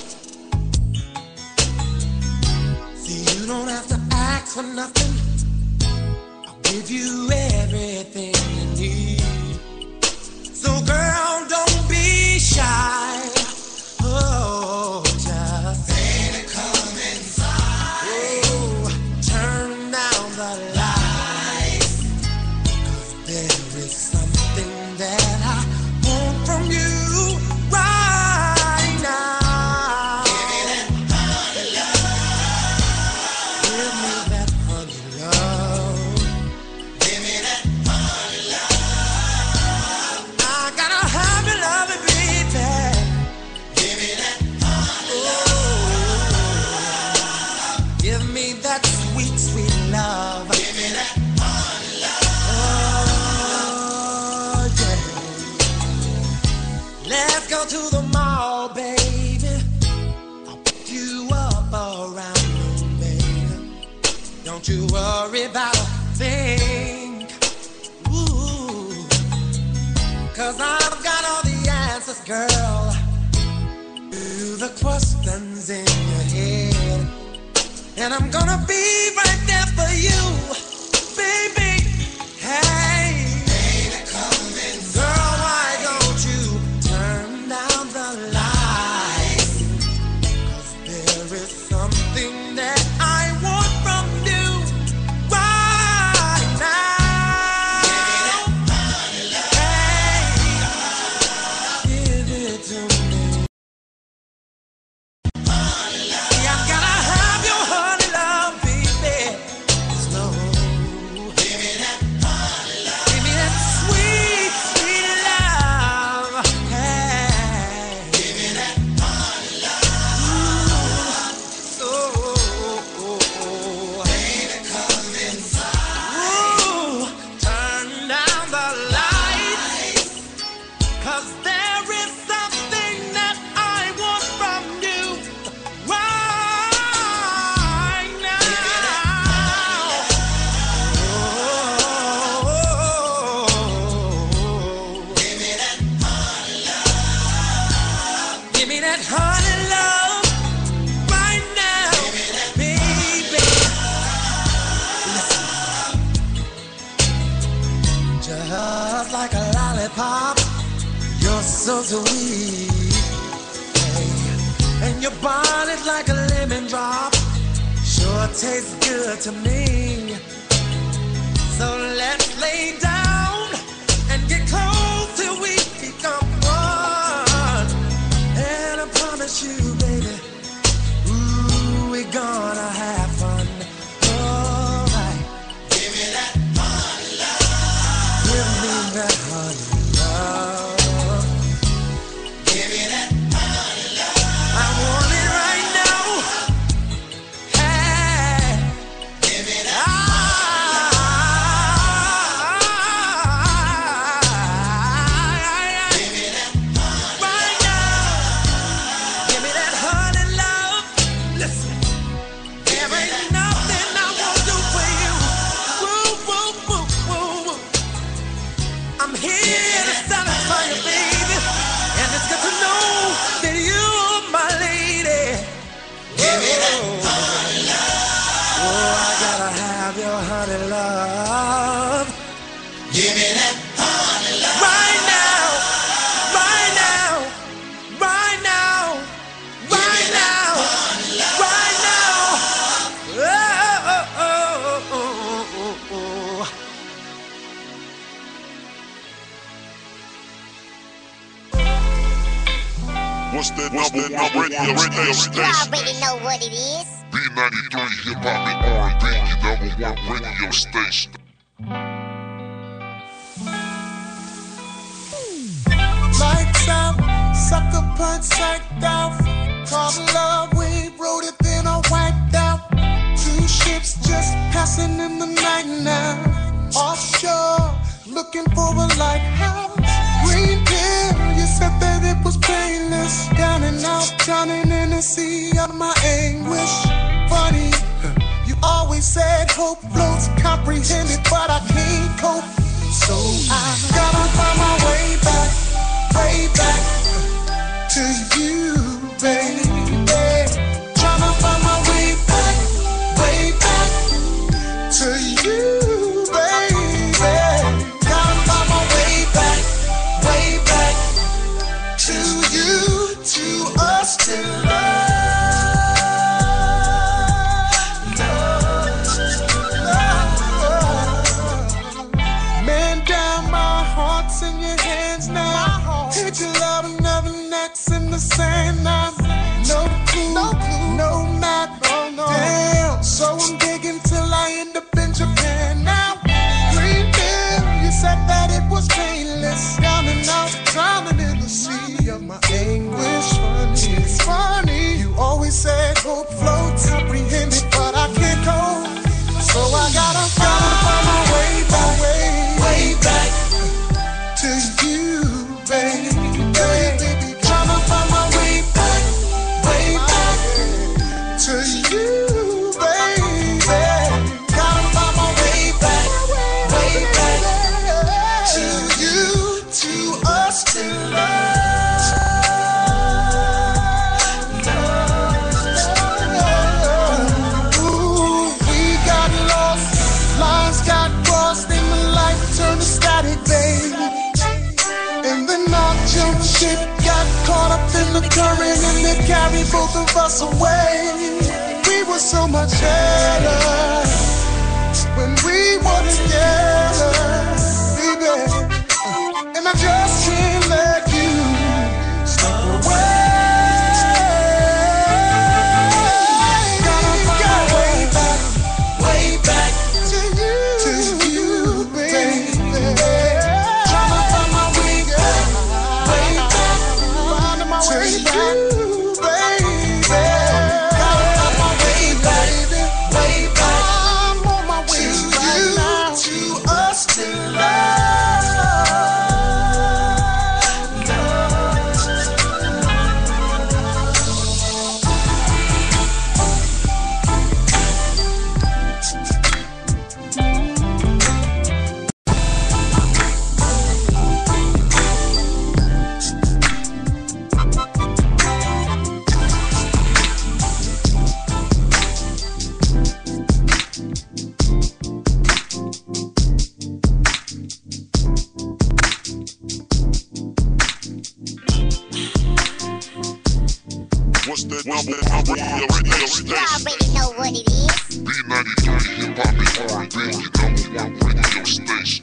E: See, you don't have to ask for nothing. I'll give you everything you need. So, girl, don't be shy. Oh, just baby, come inside. Oh, turn down the lights. 'Cause there is something that I want from you right now. Give me that honey love. Give me that honey love. Give me that honey love. I gotta have your love, baby. Give me that honey love. Give me that sweet, sweet love. Give me that honey love. Oh, yeah. Let's go to the mall, baby. I'll pick you up around noon, baby. Don't you worry about a thing. Ooh. 'Cause I've got all the answers, girl, to the questions in your head. And I'm gonna be right there for you, baby. Hey, baby, come inside. Girl, why don't you turn down the lights? 'Cause there is something that I want from you right now. Give me that honey love. Hey, give it to me. See, I'm gonna have your honey love, baby. Slow. Give me that honey love. Give me that sweet, sweet love. Hey. Give me that honey love. Ooh. Baby, come inside. Ooh. Turn down the lights. 'Cause there is something that I want from you right now. Give me that honey love. Give me that honey love right now, baby. Listen. Just like a lollipop, you're so sweet. Hey. And your body's like a lemon drop, sure tastes good to me. So let's lay down and get close till we become one. And I promise you, baby, ooh, we're gonna have fun. Alright. Give me that honey love. Give me that honey love. Give me that honey love. I want it right now. Hey. Give me that honey love. Give me that honey right now. Give me that honey love. Listen, there ain't nothing I won't do for you. Woo, woo, woo, woo, woo. I'm here to satisfy you, baby. And it's good to know that you're my lady. Give me that honey love. Oh, I gotta have your honey love. Give me that honey love. Right now. Right now. Right now. Right now. Right now. Oh, oh, oh, oh, oh, oh.
C: What's that number one radio
F: You
C: station?
F: already know what it is.
C: B93 Hip Hop and R&B, your number one radio station.
B: Lights out, sucker punch psyched out. Call the love wave, wrote it, then I wiped out. Two ships just passing in the night now. Offshore, looking for a lighthouse. Green pill, you said that it was painless. Down and out, drowning in the sea of my anguish. Funny, you always said hope floats comprehended, but I can't cope. So I gotta find my way back to you, baby. Tryna find my way back to you, baby. Gotta find my way back to you, to us, to love. Man down, my heart's in your hands now. Hate your love, another next in the sand now. No clue, no map, damn. So I'm digging till I end up in Japan now. Dreaming, you said that it was painless. Down and out, drowning in the sea of my anguish. Funny, it's funny. You always said hope floats comprehended, but I can't cope. So I gotta find my way back to you, baby. Tryna find my way back to you, baby. Gotta find my way back to you, to us, to love. Ooh, we got lost, lines got crossed, and the light turned to static, baby. And then our jump ship got caught up in the current, and it carried both of us away. We were so much better when we were together, baby. And I just can't let you slip away. Gotta find way back to you, baby. Tryna find my way back to you, baby. Gotta find my way back. I'm on my way to you, to us, to love.
C: What's that number on your radio station?
F: You already know what it is.
C: B93 Hip Hop and R&B, your number one radio station.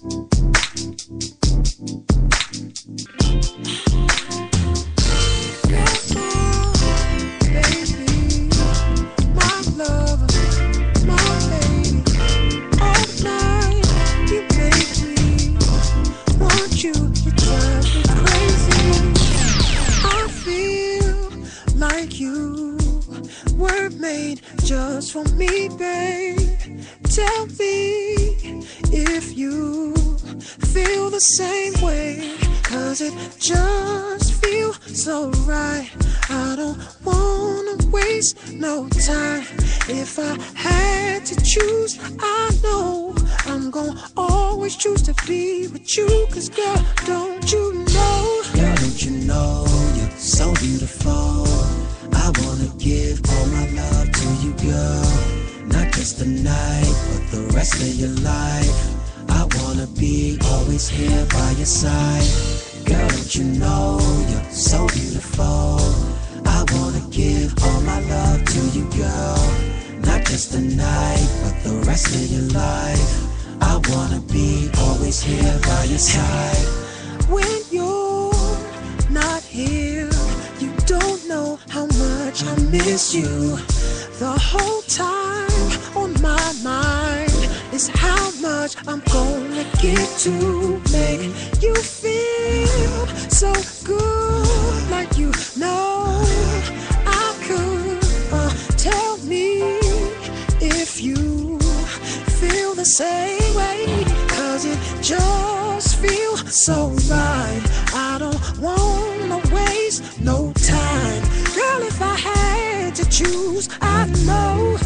E: Just for me, babe. Tell me if you feel the same way, 'cause it just feels so right. I don't wanna waste no time. If I had to choose, I know I'm gonna always choose to be with you. 'Cause girl, don't you know?
O: Girl, don't you know you're so beautiful? I wanna give all my love to you, girl. Not just tonight, but the rest of your life. I wanna be always here by your side. Girl, don't you know you're so beautiful? I wanna give all my love to you, girl. Not just tonight, but the rest of your life. I wanna be always here by your side.
E: When you're not here, you don't know how much I miss you. The whole time on my mind is how much I'm gonna get to make you feel so good, like you know I could. Tell me if you feel the same way, 'cause it just feels so right. I don't wanna waste no time. Girl, if I had to choose, I know I'm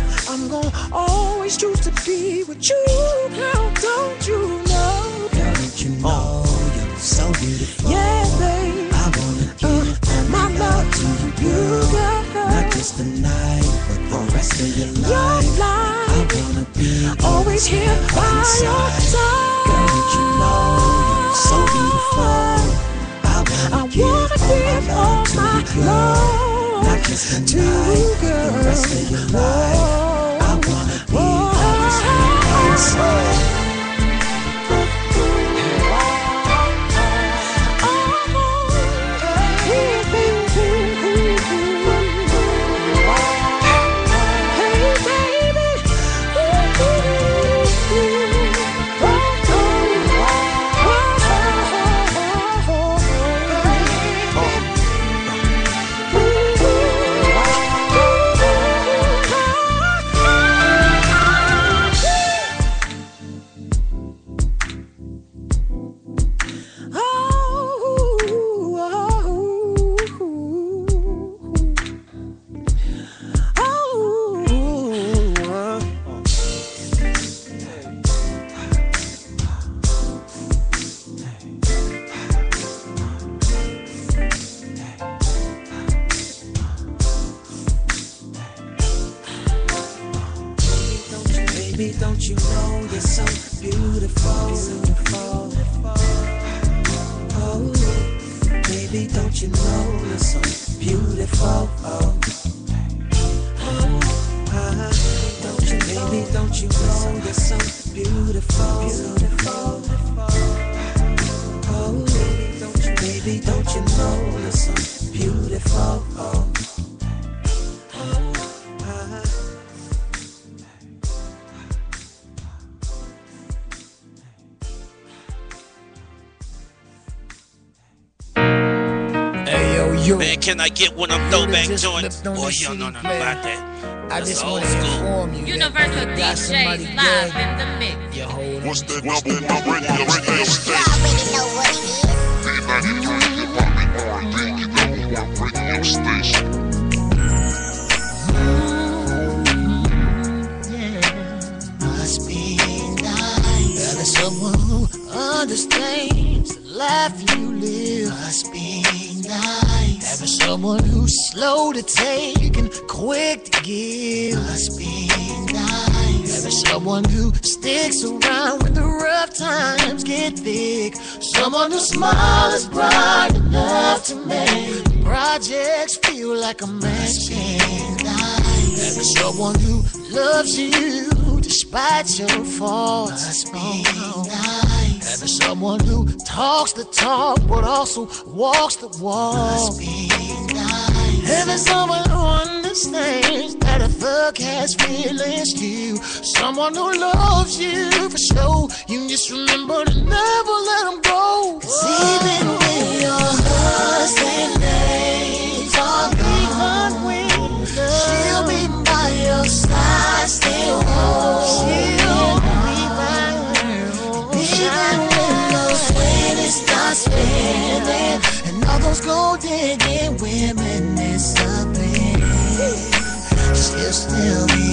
E: I'm gonna always choose to be with you, girl. Don't you know?
O: Girl, don't you know you're so beautiful?
E: Yeah, babe.
O: I wanna give
E: my love
O: to you,
E: girl.
O: Not just tonight, but the rest of your life. I wanna be
E: always here by your side.
O: Girl, don't you know you're so beautiful? I wanna give all my love not just
E: to you,
O: girl. The rest of your life. I wanna be always here by your side. Baby, don't you know you're so beautiful? Oh, baby, don't you know you're so beautiful? Baby, don't you know you're so beautiful? Oh, baby, don't you know you're so beautiful?
I: Man, can I get one of them throwback joints? Boy, you don't know nothing about that.
P: I just want to inform you
J: Universal DJs live in the mix.
C: What's that number radio station? Radio station.
E: Must be nice. There's someone who understands the life you live. Must be nice. Having someone who's slow to take and quick to give. Must be nice. Having someone who sticks around when the rough times get thick. Someone whose smile is bright enough to make projects feel like a match. Having someone who loves you despite your faults. Must be nice. Having someone who talks the talk but also walks the walk. Must be nice. Having someone who understands that a thug has feelings too. Someone who loves you for sure. You just remember to never let them go. 'Cause even when your husband days are gone, she'll be by your side still. She'll be by you. Even when those women start spending and all those gold digging women disappear, she'll still be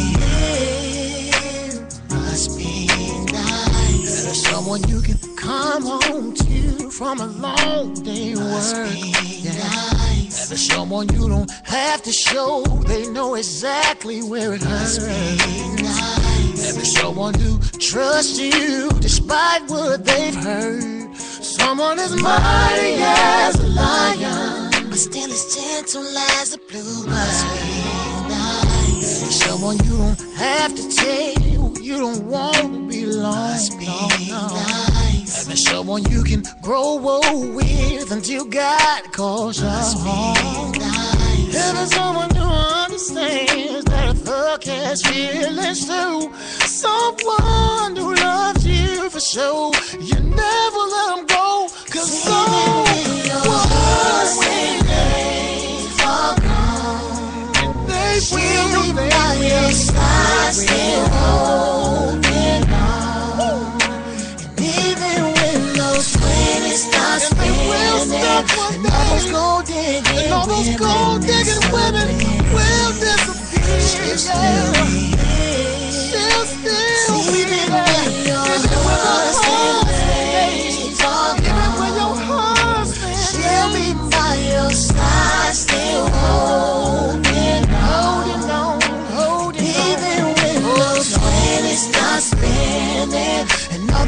E: here. Must be nice. There's someone you can come home to from a long day work. Must be nice. There's someone you don't have to show, they know exactly where it hurts. Must be nice. There's someone who trusts you despite what they've heard. Someone as mighty as a lion, but still as gentle as a blue bird. Must be nice. Someone you don't have to tell, you don't want to be alone. Must be nice. Having someone you can grow old with until God calls you home. Nice. Having someone who understands that a thug has feelings too. Someone who loves you for sure. You never let them go. 'Cause someone when they are gone, they will be by your side still holding on. And even when those twenties start spending and all those gold digging women will disappear, she'll still be here.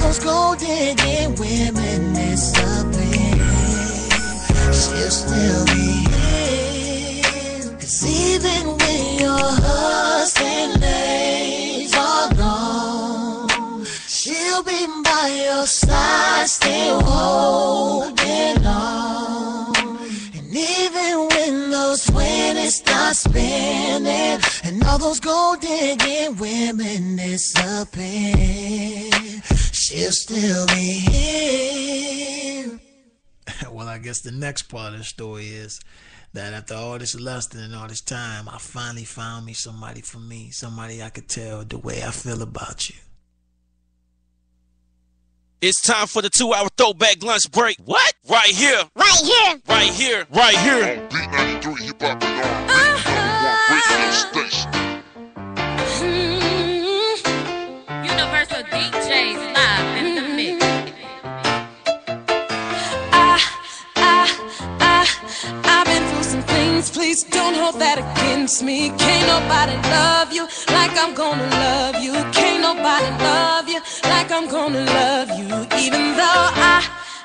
B: those gold digging women disappear, she'll still be here. 'Cause even when your husband days are gone, she'll be by your side, still holding on. And even when those winners start spinning and all those gold digging women disappear, she'll still be here.
Q: Well, I guess the next part of the story is that after all this lusting and all this time, I finally found me somebody for me, somebody I could tell the way I feel about you.
I: It's time for the 2-hour throwback lunch break. What? Right here.
F: Right here.
I: Right here. Right here.
C: On B93 Hip Hop and R&B, radio station.
J: Universal DJs live in the mix.
H: I've been through some things, please don't hold that against me. Can't nobody love you like I'm gonna love you. Can't nobody love you like I'm gonna love you. Even though I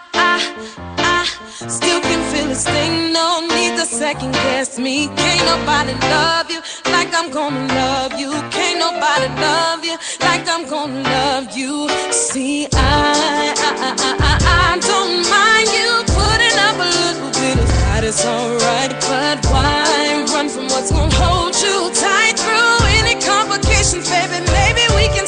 H: still can feel this thing, no need to second guess me. Can't nobody love you like I'm gonna love you. Can't nobody love you like I'm gonna love you. See, I don't mind you putting up a little bit of fight, it's alright. But why run from what's gonna hold you tight through any complications, baby? Maybe we can.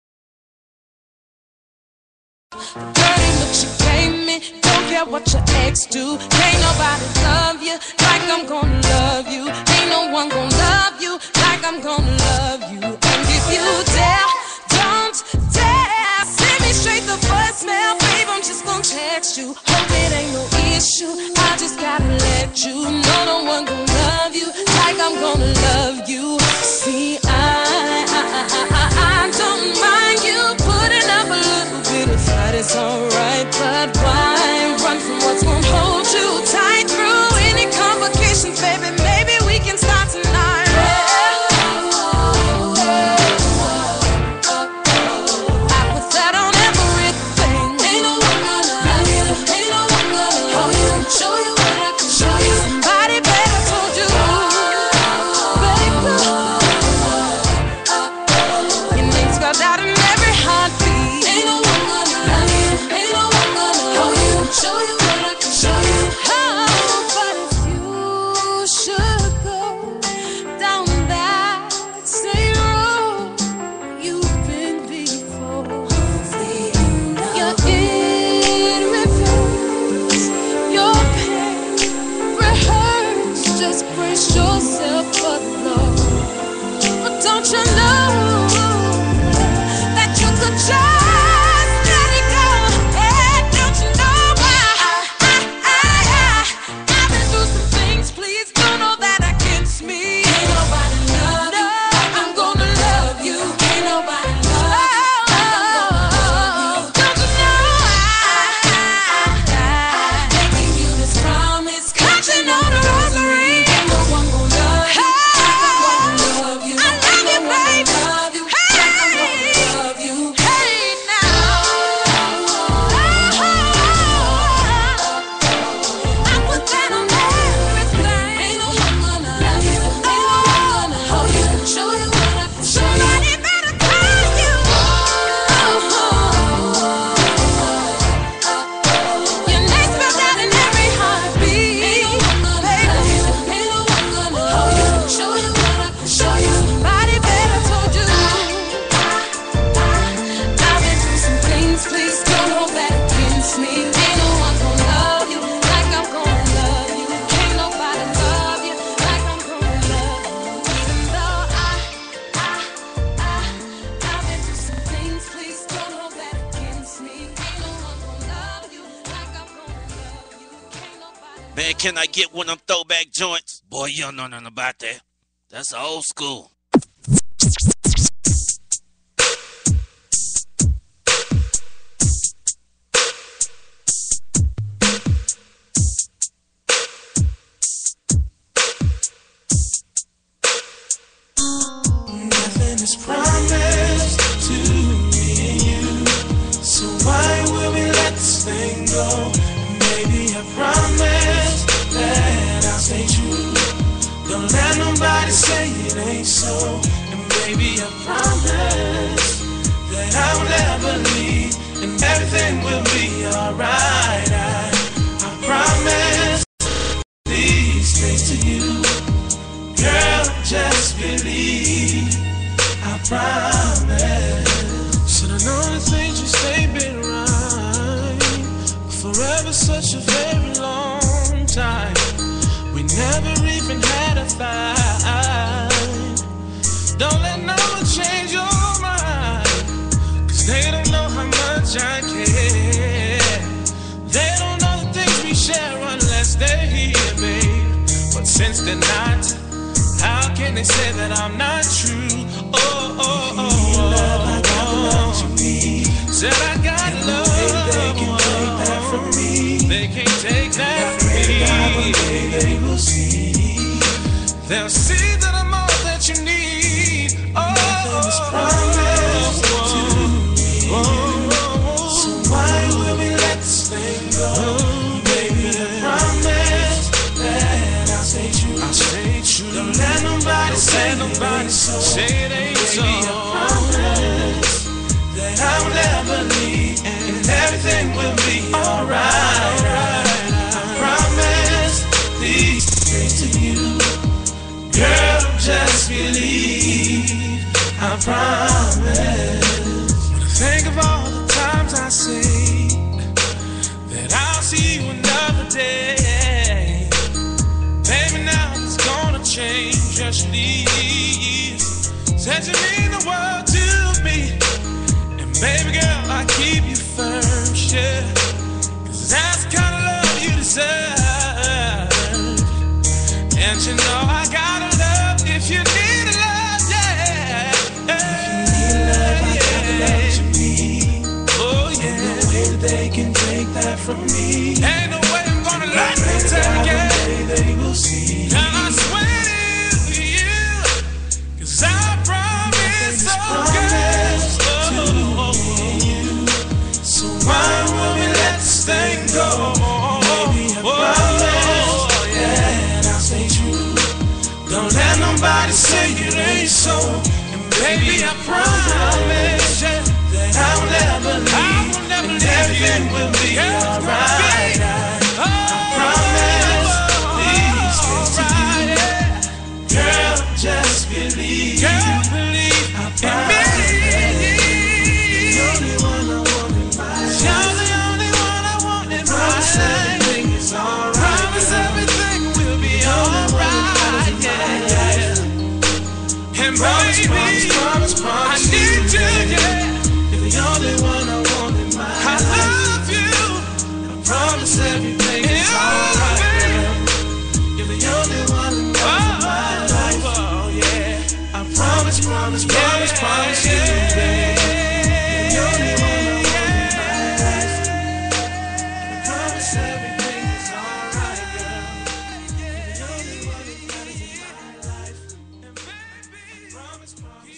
H: Dirty look you gave me, don't care what your ex do. Can't nobody love you like I'm gonna love you. Ain't no one gonna love you like I'm gonna love you. And if you dare, don't dare send me straight the voicemail, babe, I'm just gonna text you. Hope it ain't no issue, I just gotta let you know no one gonna love you like I'm gonna love you. See, I don't mind you putting up a little bit of fight, it's alright. But why run from what's gonna hold you tight through any complications, baby? Maybe we can start tonight. I put that on everything. Ain't no one gonna love you. Ain't no one gonna hold you. Show you what I can show you. Somebody better told you, baby. Your name spelled out in every heartbeat. Ain't no one gonna love you. Ain't no one gonna hold you. Show you what I can show you. Oh, but if you should go down that same road you've been before, you're in reverse, your pain rehearse. Just brace yourself for the blow. But don't you know that you could just let it go? And don't you know I've been through some things, please don't hold that against me. Ain't nobody love you like I'm gonna love you. Ain't nobody love you like I'm gonna love you. Don't you know I'm making you this promise, counting on the rosary. Ain't no one gonna love you like I'm gonna love you. I love you, baby. Love you like I'm gonna love you. Hey now, I put that on everything. Ain't no one gonna love you. Ain't no one gonna hold you. Show you what I can show you. Somebody better tell you. Your name spelled out in every heartbeat. Ain't no one gonna love you. Ain't no one gonna hold you. Show you what I can show you. Somebody better told you. I've been through some things, please don't hold that against me. Ain't no one gonna love you like I'm gonna love you. Can't nobody love you like I'm gonna love you. Even though I've been through some things, please don't hold that against me. Ain't no one gonna love you like I'm gonna love you. Can't nobody.
I: Man, can I get one of them throwback joints? Boy, you don't know nothing about that. That's old school.
B: Nothing is promised to me and you, so
A: nobody say it ain't so. And baby, I promise that I will never leave, and everything will be alright. I promise these things to you, girl. Just believe. I promise. Should I know the things you say been right? Forever, such a very long time. We never even had a fight. Don't let no one change your mind, 'cause they don't know how much I care. They don't know the things we share unless they're here, babe. But since they're not, how can they say that I'm not true? Said I got love. They can take that from me. They can't take that from me. They will see. They'll see that I'm all that you need. Promise to me. So why will we let this thing go? Baby, I promise that I'll stay true. I'll stay true. Don't let nobody say it ain't so. I promise that I will never leave, and everything will be alright. I promise these things to you, girl. Just believe. I promise. When I think of all the times I say that I'll see you another day, baby, now it's gonna change. Just leave. Said you mean the world to me. Baby girl, I keep you first, yeah, 'cause that's the kind of love you deserve. And you know I gotta love if you need a love, yeah. If you need love, I got the love you need. Oh yeah. Ain't no way that they can take that from me. Ain't no way I'm gonna let them take it. They will see. And I swear to you, 'cause I promise, oh girl. Why will we let this thing go? Baby, I promise that I'll stay true. Don't let nobody say it ain't so. And baby, I promise that I will never leave, and everything will be alright. I promise these things to you, girl. Just believe. Girl, believe. I promise. Promise, I need you, yeah. You're the only one I want in my life. I love you. I promise everything is alright, girl. You're the only one in my life. Oh, yeah. I promise you, baby. You're the only one I want in my life. I promise everything is alright, girl. You're the only one in my life. And baby, promise.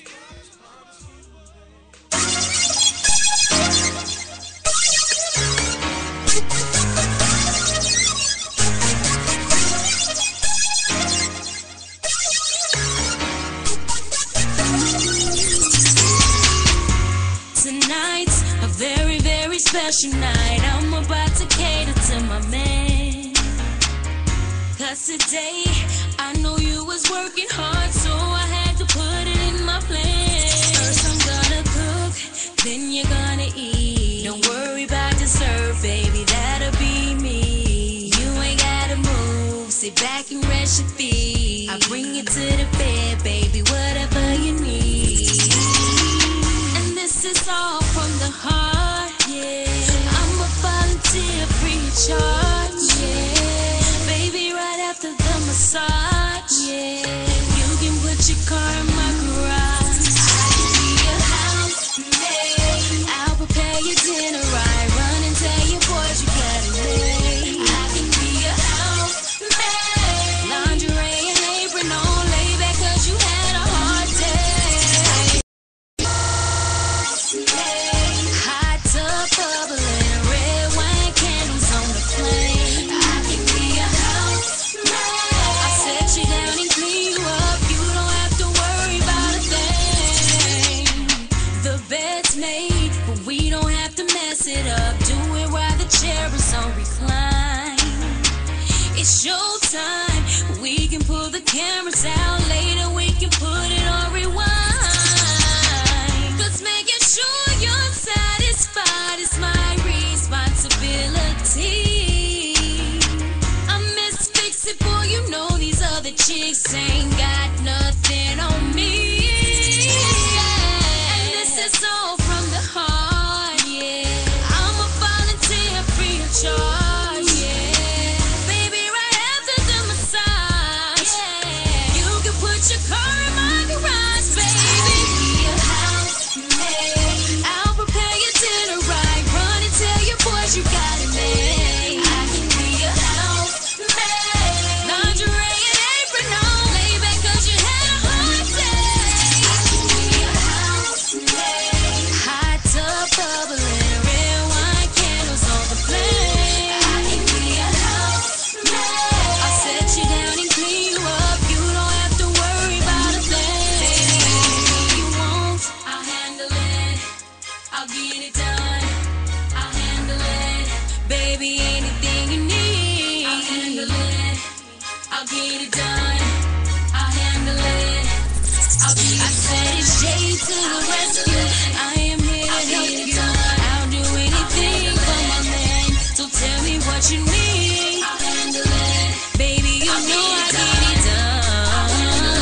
H: Tonight's a very, very special night. I'm about to cater to my man. 'Cause today I know you was working hard, so I had to put it in my plan. First I'm gonna cook, then you're gonna eat. Don't worry about dessert, baby, that'll be me. You ain't gotta move, sit back and rest your feet. I bring you to the bed, baby, whatever you need. And this is all from the heart, yeah. I'm a volunteer free of charge, yeah. Baby, right after the massage, yeah. You can put your car in my garage. I can be your housemaid. I'll prepare your dinner right. Run and tell your boys you got it made. I can be your housemaid. Lingerie and apron on, lay back Chicks ain't got nothing on me. And this is all from the heart, yeah. I'm a volunteer free of charge, yeah. Baby, right after the massage, yeah. You can put your car in my garage, baby. Be a housemaid. I'll prepare your dinner right. Run and tell your boys you got it made. I can be a housemaid. Lingerie and apron on. Lay back 'cause you had a hard day. I can be a housemaid. Hot tub bubbling, red wine candles on the flame. I can be a housemaid. I'll set you down and clean you up. You don't have to worry about a thing. Anything you want, I'll handle it. I'll get it done. I'll handle it. Baby, anything you need, I'll handle it. I'll get it done. I'll handle it. I said it's Jay to the rescue. I am here to help you. I'll do anything for my man. So tell me what you need. I'll handle it. Baby, you know I get it done.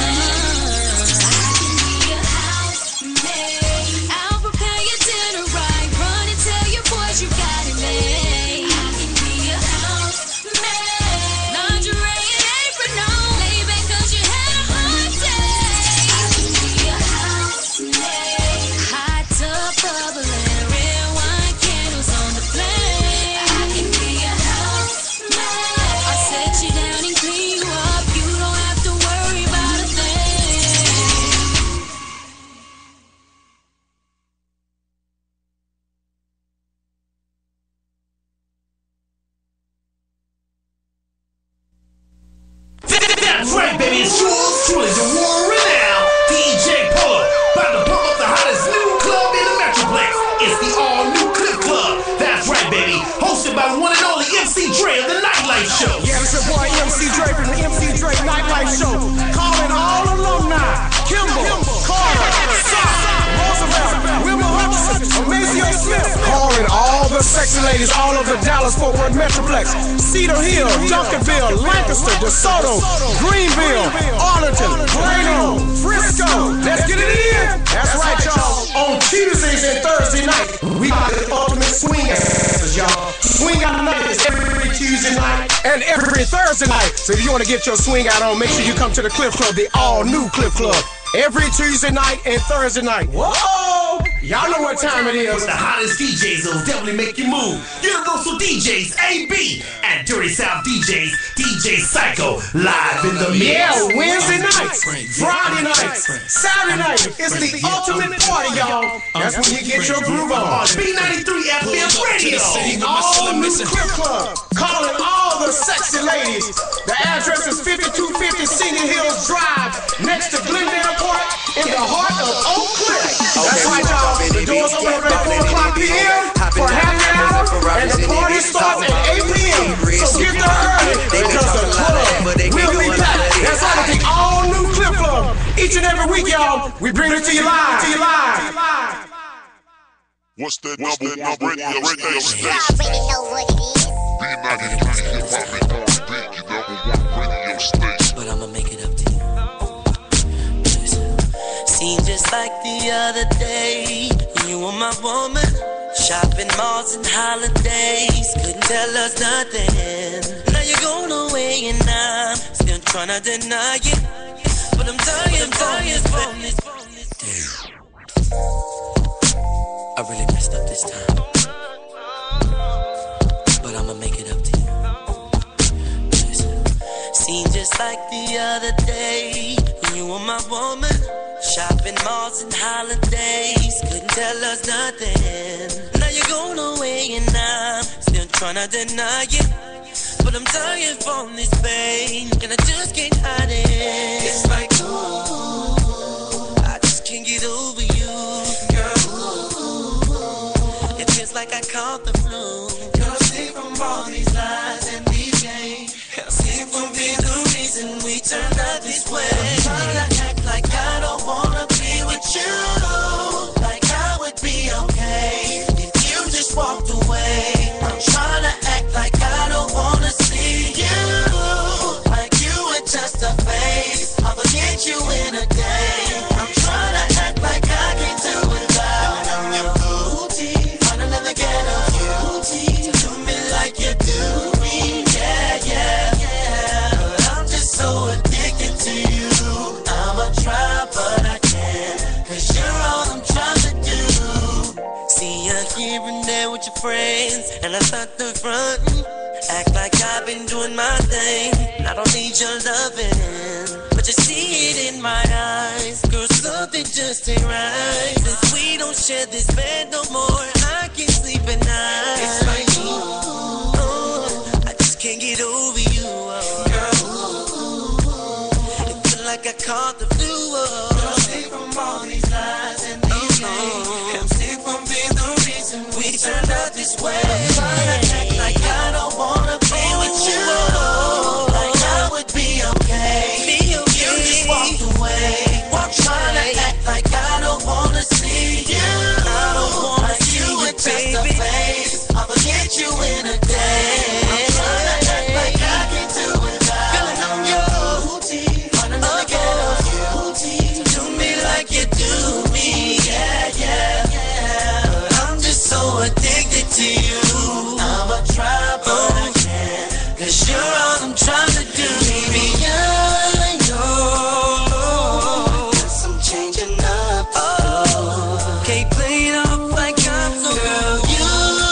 H: I can be a housemaid. I'll prepare your dinner right. Run and tell your boys you got it made. I can be a housemaid. Lingerie and apron on. Lay back 'cause you had a hard day. I can be a housemaid. Hot tub bubbling, red wine candles on the flame. I can be a housemaid. I'll set you down and clean you up. You don't have to worry about a thing.
N: That's right, baby. It's yours truly, the war now. DJ Puller, about to pump up the hottest new club in the Metroplex. It's the all-new Clip Club. That's right, baby. Hosted by the one and only MC Dre of the Nightlife Show.
M: Yeah, it's your boy MC Dre from the MC Dre Nightlife Show. Calling all alumni. Kimball, Carter, Roosevelt, Wilma Hutchison, Amazio Smith. Calling all the sexy ladies all over the Dallas-Fort Worth Metroplex. Cedar Hill, Duncanville, Lancaster, DeSoto, Greenville, Arlington, Plano, Frisco. Let's get it in. That's right, y'all. On Tuesdays and Thursday night, we got the ultimate swing ass, y'all. Swing out night is every Tuesday night and every Thursday night. So if you want to get your swing out on, make sure you come to the Clip Club, the all-new Clip Club. Every Tuesday night and Thursday night. Whoa! Y'all know what time it is.
N: The hottest DJs will definitely make you move. Universal DJs AB and Dirty South DJs DJ Psycho live in the mix.
M: Yeah, Wednesday nights, Friday nights, Saturday night. It's the ultimate party, y'all. That's when you get your groove on.
N: B93 FM Radio.
M: All new Clip Club. Calling all the sexy ladies. The address is 5250 Senior Hills Drive, next to Glendale Park, in the heart of Oak Cliff. That's right, y'all. The doors open at 4 o'clock p.m. for happy hour, and the party starts at 8 p.m. So get there early because the club will be packed. That's right, the all-new Clip Club. Each and every week, y'all, we bring it to you live.
C: What's that number radio station?
F: You already know what it is.
C: B93 Hip Hop and R&B, your #1 radio station.
E: But I'ma make it up to you. Listen. Seemed just like the other day when you were my woman. Shopping malls and holidays, couldn't tell us nothing. Now you're going away and I'm still trying to deny it. But I'm tired from this. Damn. I really messed up this time. But I'ma make it up to you. Listen. Seemed just like the other day when you were my woman. Shopping malls and holidays, couldn't tell us nothing. Now you're going away and I'm still trying to deny it. But I'm tired from this pain and I just can't hide it. It's like, ooh, I just can't get over you, girl. Ooh, it feels like I caught the flu. Girl, I'm sick from all these lies and these games. I'm sick from being the reason we turned out this way. I'm trying to act like I don't wanna be with you, like I would be okay if you just walked away. I'm trying to act like I don't wanna see you, like you were just a face.
O: friends and I start to front. Act like I've been doing my thing. I don't need your loving, but you see it in my eyes. Girl, something just ain't right. Since we don't share this bed no more, I can't sleep at night. It's like you, I just can't get over you, girl. It feel like I caught the flu. Girl, I'm sick from all these lies and these games. I'm sick from being the reason we turned out this way. Act like I don't wanna be with you. Like I would be okay. You just walked away. Trying to act like I don't wanna see you. I don't wanna see you with just a face. I'll forget you in a day. I'm trying to act like I can do without. Feeling on your booty, finding another girl's beauty. Do me like you do me, yeah, yeah, yeah. I'm just so addicted to you. I'ma try, but I can't. 'Cause you're all I'm trying to do, baby. I know I'm changing up. Oh, can't play it off like I'm so girl. You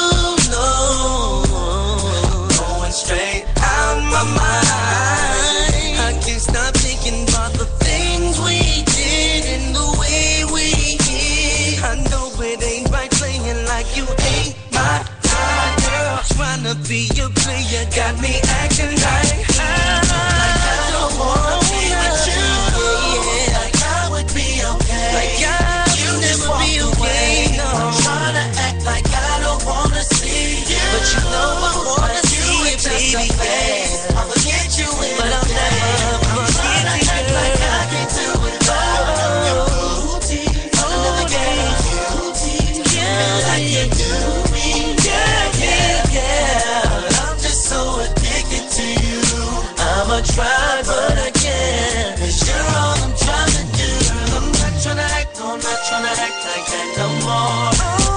O: know, going straight out my mind. I can't stop thinking about the things we did and the way we hit. I know it ain't right playing like you ain't my type, girl. Trying to be your player got me acting like I don't wanna be with you. Yeah, like I would be okay. Like you never be okay. No, I'm trying to act like I don't wanna see you, but you know I wanna see you, baby. Yeah, I'll forget you in but I'll never forget you, girl. Like I can do without your booty. Another girl's beauty. Yeah, like you do me. Yeah, yeah, yeah. I'm just so addicted to you. I'ma try, but I can't. 'Cause you're all I'm trying to do. I'm not trying to act, no, I'm not trying to act like that no more.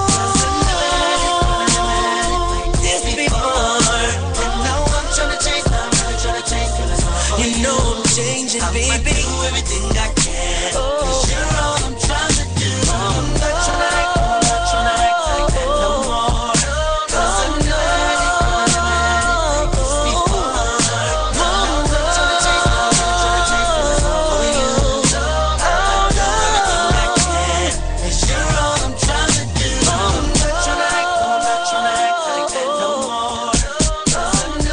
O: This before, and now I'm trying to change. I'm really trying to change. You know I'm changing, baby. I do everything I can. 'Cause you're all I'm trying to do. I'm not trying to act, no, I'm not trying to act like that no more. 'Cause I know this before. I'm not trying to change. I'm really trying to change. For you, I'll do everything I can. 'Cause you're all I'm trying to do. I'm not trying to act, no, I'm not trying to act like that no more. 'Cause I know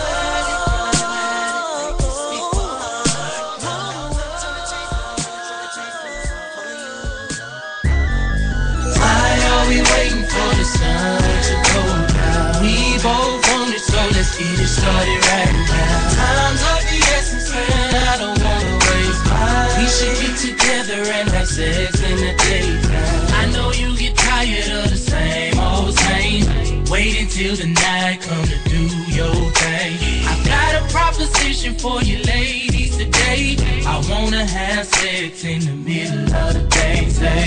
O: this before. I'm not trying to change. I'm really trying to change.
E: Why are we waiting for the sun to go down? We both want it, so let's get it started right now. Time's of the essence, man, I don't wanna waste mine. We should get together and have sex in the daytime. I know you get tired of the same old same. Wait until the night come to do your thing. I've got a proposition for you ladies today. I wanna have sex in the middle of the day. Say,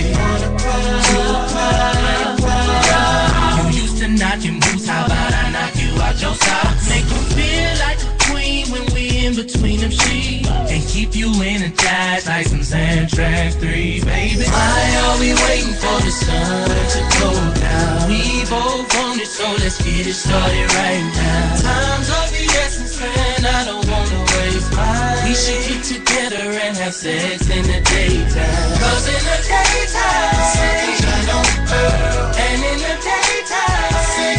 E: you used to knock your moves, how about I knock you out your socks? Make you feel like a queen when we in between them sheets, and keep you energized like some Xanax 3, baby. Why are we waiting for the sun to go down? We both want it, so let's get it started right now. Time's of the essence, man, I don't wanna waste mine. We should get together and have sex in the daytime. 'Cause in the daytime, and in the daytime,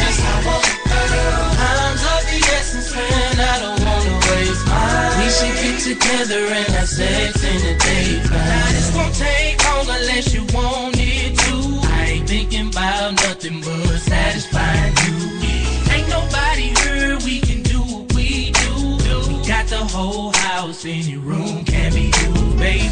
E: time's of the essence, man, I don't wanna waste mine. We should get together and have sex in the daytime. Now this won't take long unless you want it to. I ain't thinking about nothing but satisfying you. Ain't nobody heard we can do what we do. We got the whole house in your room, can't be used, baby.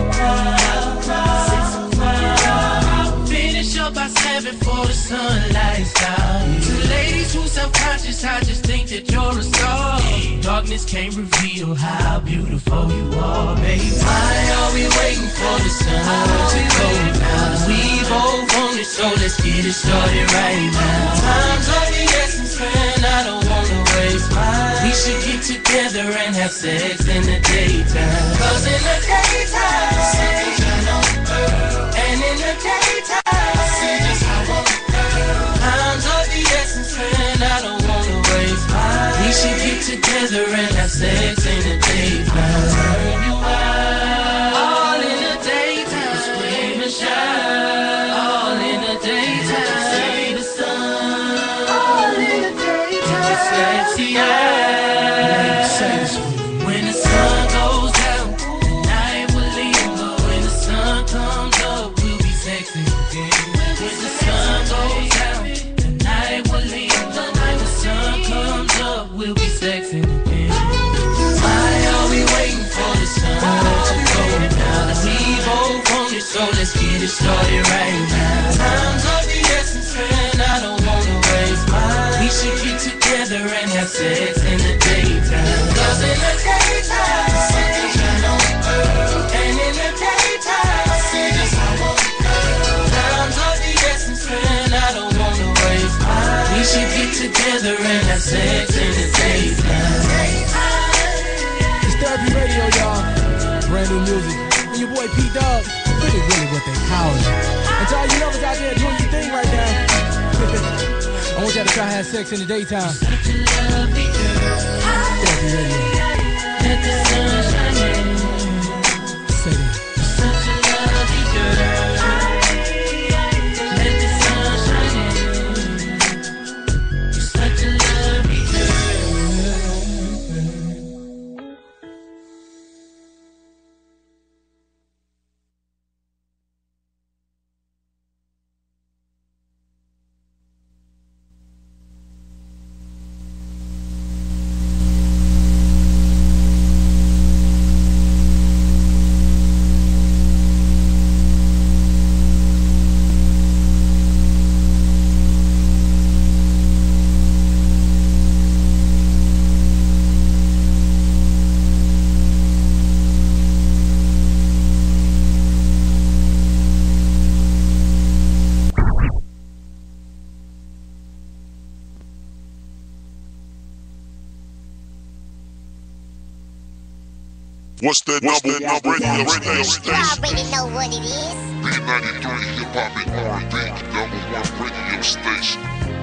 E: 6 o'clock, finish up by 7 for the sunlight start. To ladies who self-conscious, I just think that you're a star. Darkness can't reveal how beautiful you are, baby. Why are we waiting for the sun to go down? We both want it, so let's get it started right now. Time's of the essence, man, I don't wanna waste mine. We should get together and have sex in the daytime. 'Cause in the daytime, and in the daytime, time's of the essence, man. get started right now. Time's of the essence, and I don't wanna waste mine. We should get together and have sex in the daytime. Cause in the daytime, the sun can shine on earth. And in the daytime, I see just how I want it. Time's of the essence, and I don't wanna waste mine. We should get together and have sex in the daytime.
R: It's Therapy Radio, y'all. Brand new music. And your boy P-Dog, really what they call it. And to all you lovers out there doing your thing right now, I want y'all to try to have sex in the daytime. Therapy Radio.
E: Let the sun shine in.
R: Say that.
E: Such a lovely girl. Let the sun shine in. You're such a lovely girl.
C: What's that number one radio station?
F: You already know what it is.
C: B93 Hip Hop and R&B, number one radio station.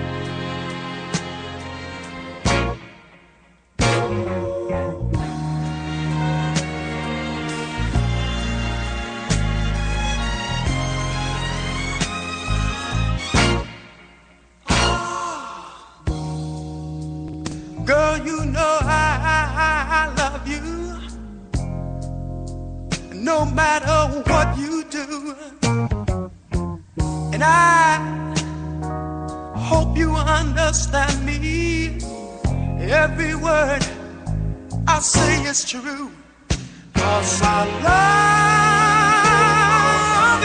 K: Girl, you know I love you. No matter what you do. And I hope you understand me. Every word I say is true. 'Cause I love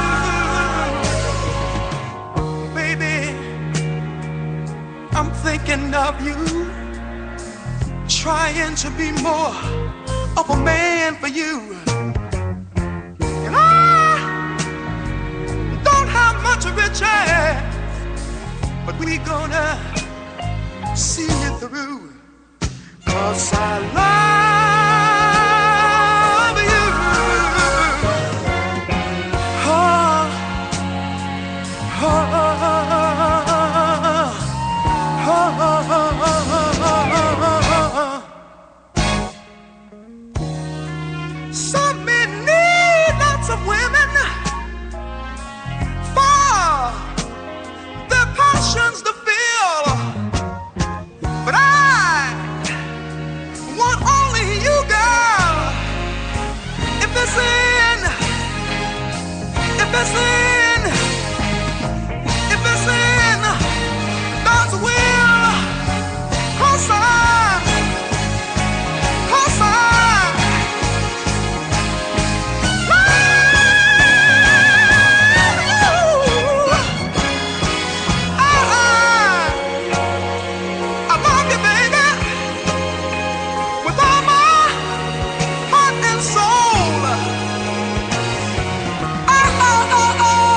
K: you. Baby, I'm thinking of you. Trying to be more of a man for you. And I don't have much riches, but we gonna see it through. 'Cause I love you. Oh, oh, oh, oh, oh, oh, some men need lots of women for their passions to feel, but I want only you, girl. If it's in, if it's in, if it's in God's will, 'cause I oh, oh, oh.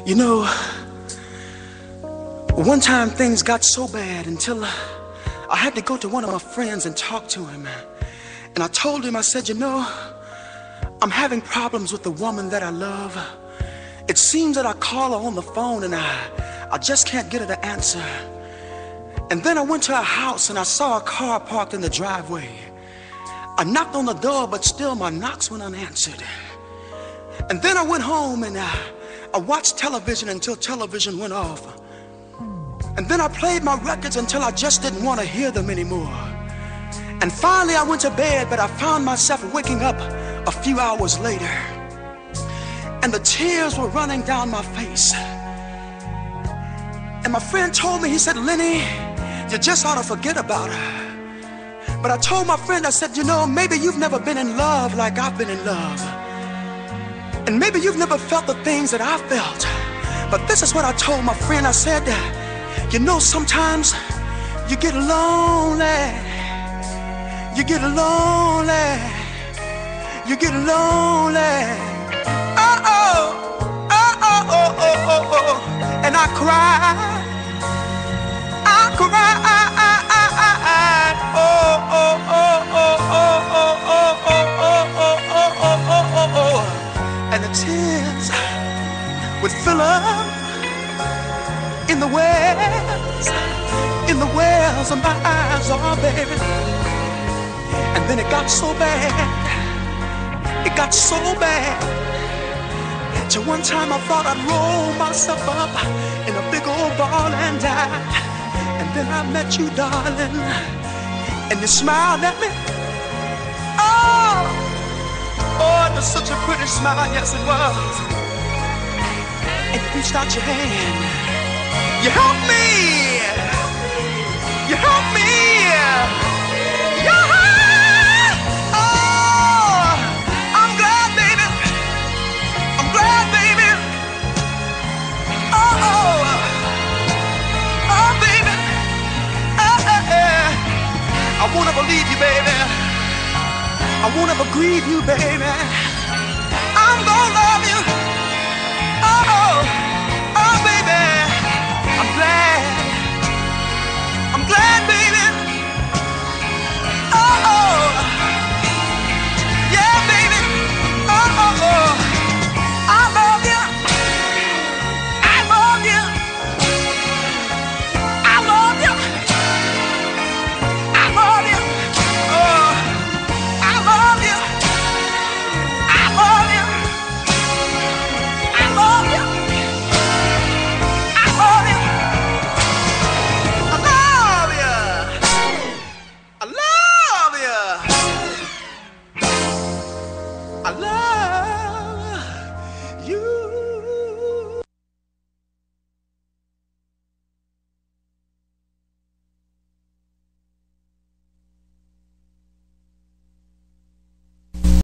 B: You know, one time things got so bad until I had to go to one of my friends and talk to him. And I told him, I said, you know, I'm having problems with the woman that I love. It seems that I call her on the phone and I just can't get her to answer. And then I went to her house and I saw a car parked in the driveway. I knocked on the door, but still my knocks went unanswered. And then I went home and I watched television until television went off. And then I played my records until I just didn't want to hear them anymore. And finally I went to bed, but I found myself waking up a few hours later. And the tears were running down my face. And my friend told me, he said, Lenny, you just ought to forget about her. But I told my friend, I said, you know, maybe you've never been in love like I've been in love. And maybe you've never felt the things that I felt. But this is what I told my friend. I said, you know, sometimes you get lonely. You get lonely. You get lonely. And I cry. I cry. And the tears would fill up in the wells of my eyes, oh baby. And then it got so bad, till one time I thought I'd roll myself up in a big old ball and die. And then I met you, darling, and you smiled at me. Oh, it was such a pretty smile, yes it was. And you reached out your hand. You helped me. You helped me. Oh, I'm glad, baby. I'm glad, baby. Oh, baby. I won't ever leave you, baby. I won't ever grieve you, baby. I'm gonna love you. Oh, baby. I'm glad, baby. Oh, yeah, baby. Oh, I love you. I love you. I love you. I love you. Oh, I love you. I love you. I love you. I love you. I love you. I love